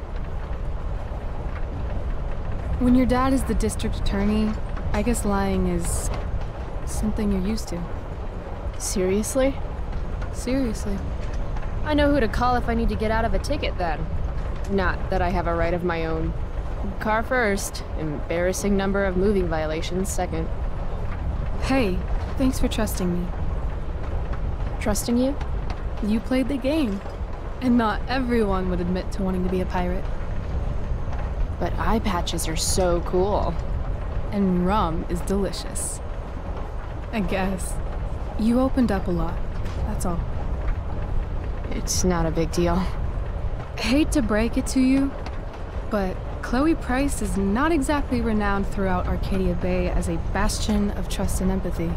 When your dad is the district attorney, I guess lying is something you're used to. Seriously? Seriously. I know who to call if I need to get out of a ticket then. Not that I have a right of my own. Car first, embarrassing number of moving violations second. Hey, thanks for trusting me. Trusting you? You played the game. And not everyone would admit to wanting to be a pirate. But eye patches are so cool. And rum is delicious. I guess. You opened up a lot, that's all. It's not a big deal. Hate to break it to you, but Chloe Price is not exactly renowned throughout Arcadia Bay as a bastion of trust and empathy.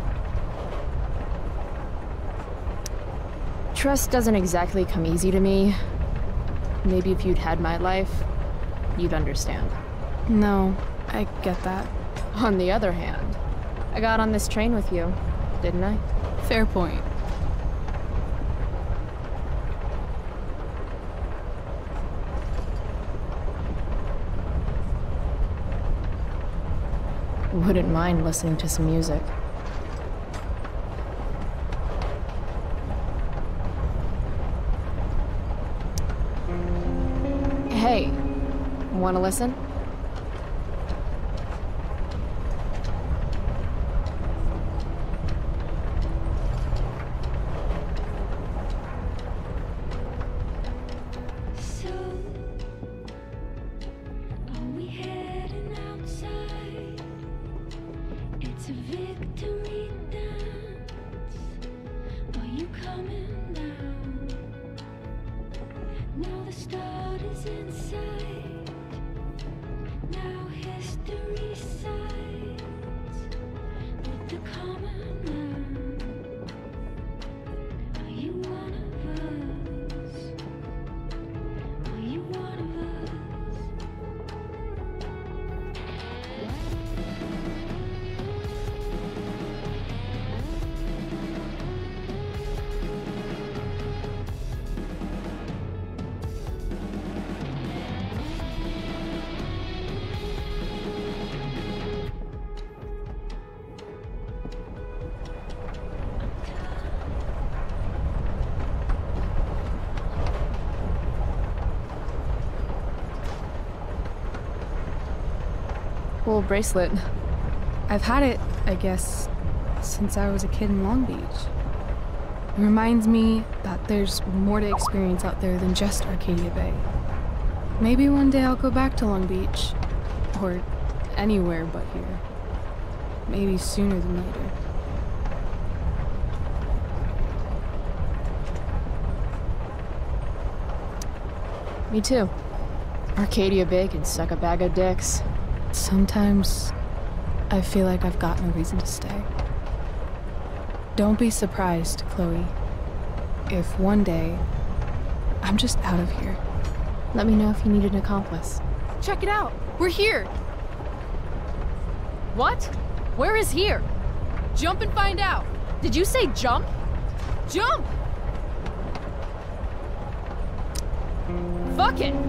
Trust doesn't exactly come easy to me. Maybe if you'd had my life, you'd understand. No, I get that. On the other hand, I got on this train with you, didn't I? Fair point. Wouldn't mind listening to some music. Hey, wanna listen? Cool bracelet. I've had it, I guess, since I was a kid in Long Beach. It reminds me that there's more to experience out there than just Arcadia Bay. Maybe one day I'll go back to Long Beach. Or anywhere but here. Maybe sooner than later. Me too. Arcadia Bay can suck a bag of dicks. Sometimes I feel like I've got no reason to stay. Don't be surprised, Chloe, if one day I'm just out of here. Let me know if you need an accomplice. Check it out! We're here! What? Where is here? Jump and find out! Did you say jump? Jump! Fuck it!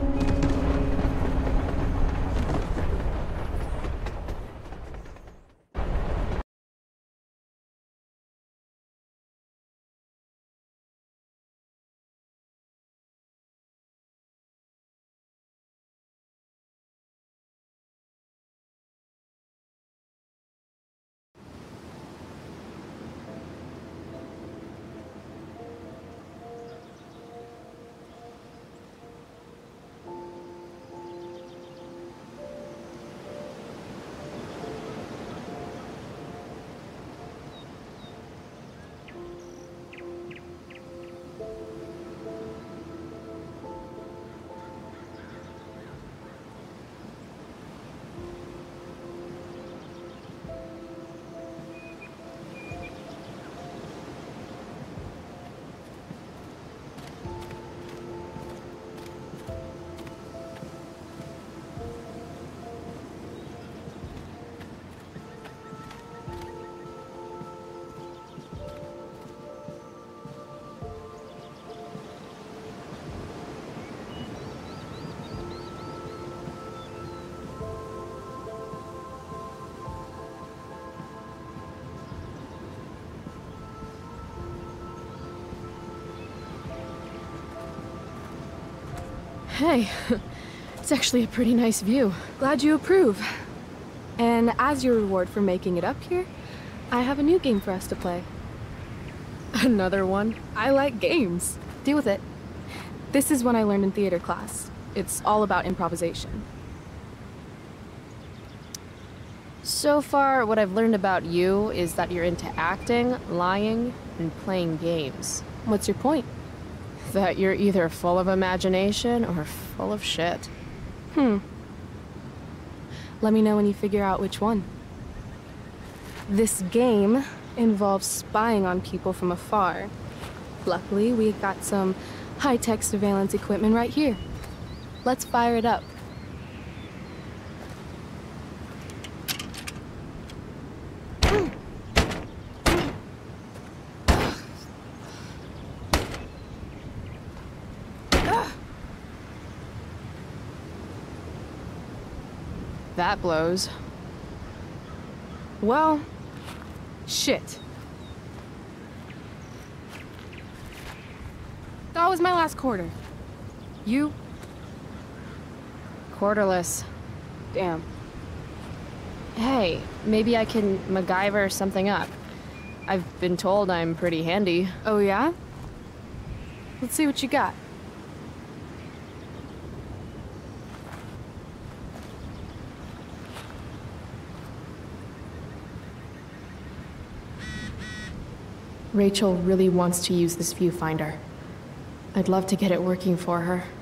Hey, it's actually a pretty nice view. Glad you approve. And as your reward for making it up here, I have a new game for us to play. Another one? I like games. Deal with it. This is one I learned in theater class. It's all about improvisation. So far, what I've learned about you is that you're into acting, lying, and playing games. What's your point? That you're either full of imagination or full of shit. Let me know when you figure out which one. This game involves spying on people from afar. Luckily, we got some high-tech surveillance equipment right here. Let's fire it up. That blows. Well, shit. That was my last quarter. You? Quarterless. Damn. Hey, maybe I can MacGyver something up. I've been told I'm pretty handy. Oh yeah? Let's see what you got. Rachel really wants to use this viewfinder. I'd love to get it working for her.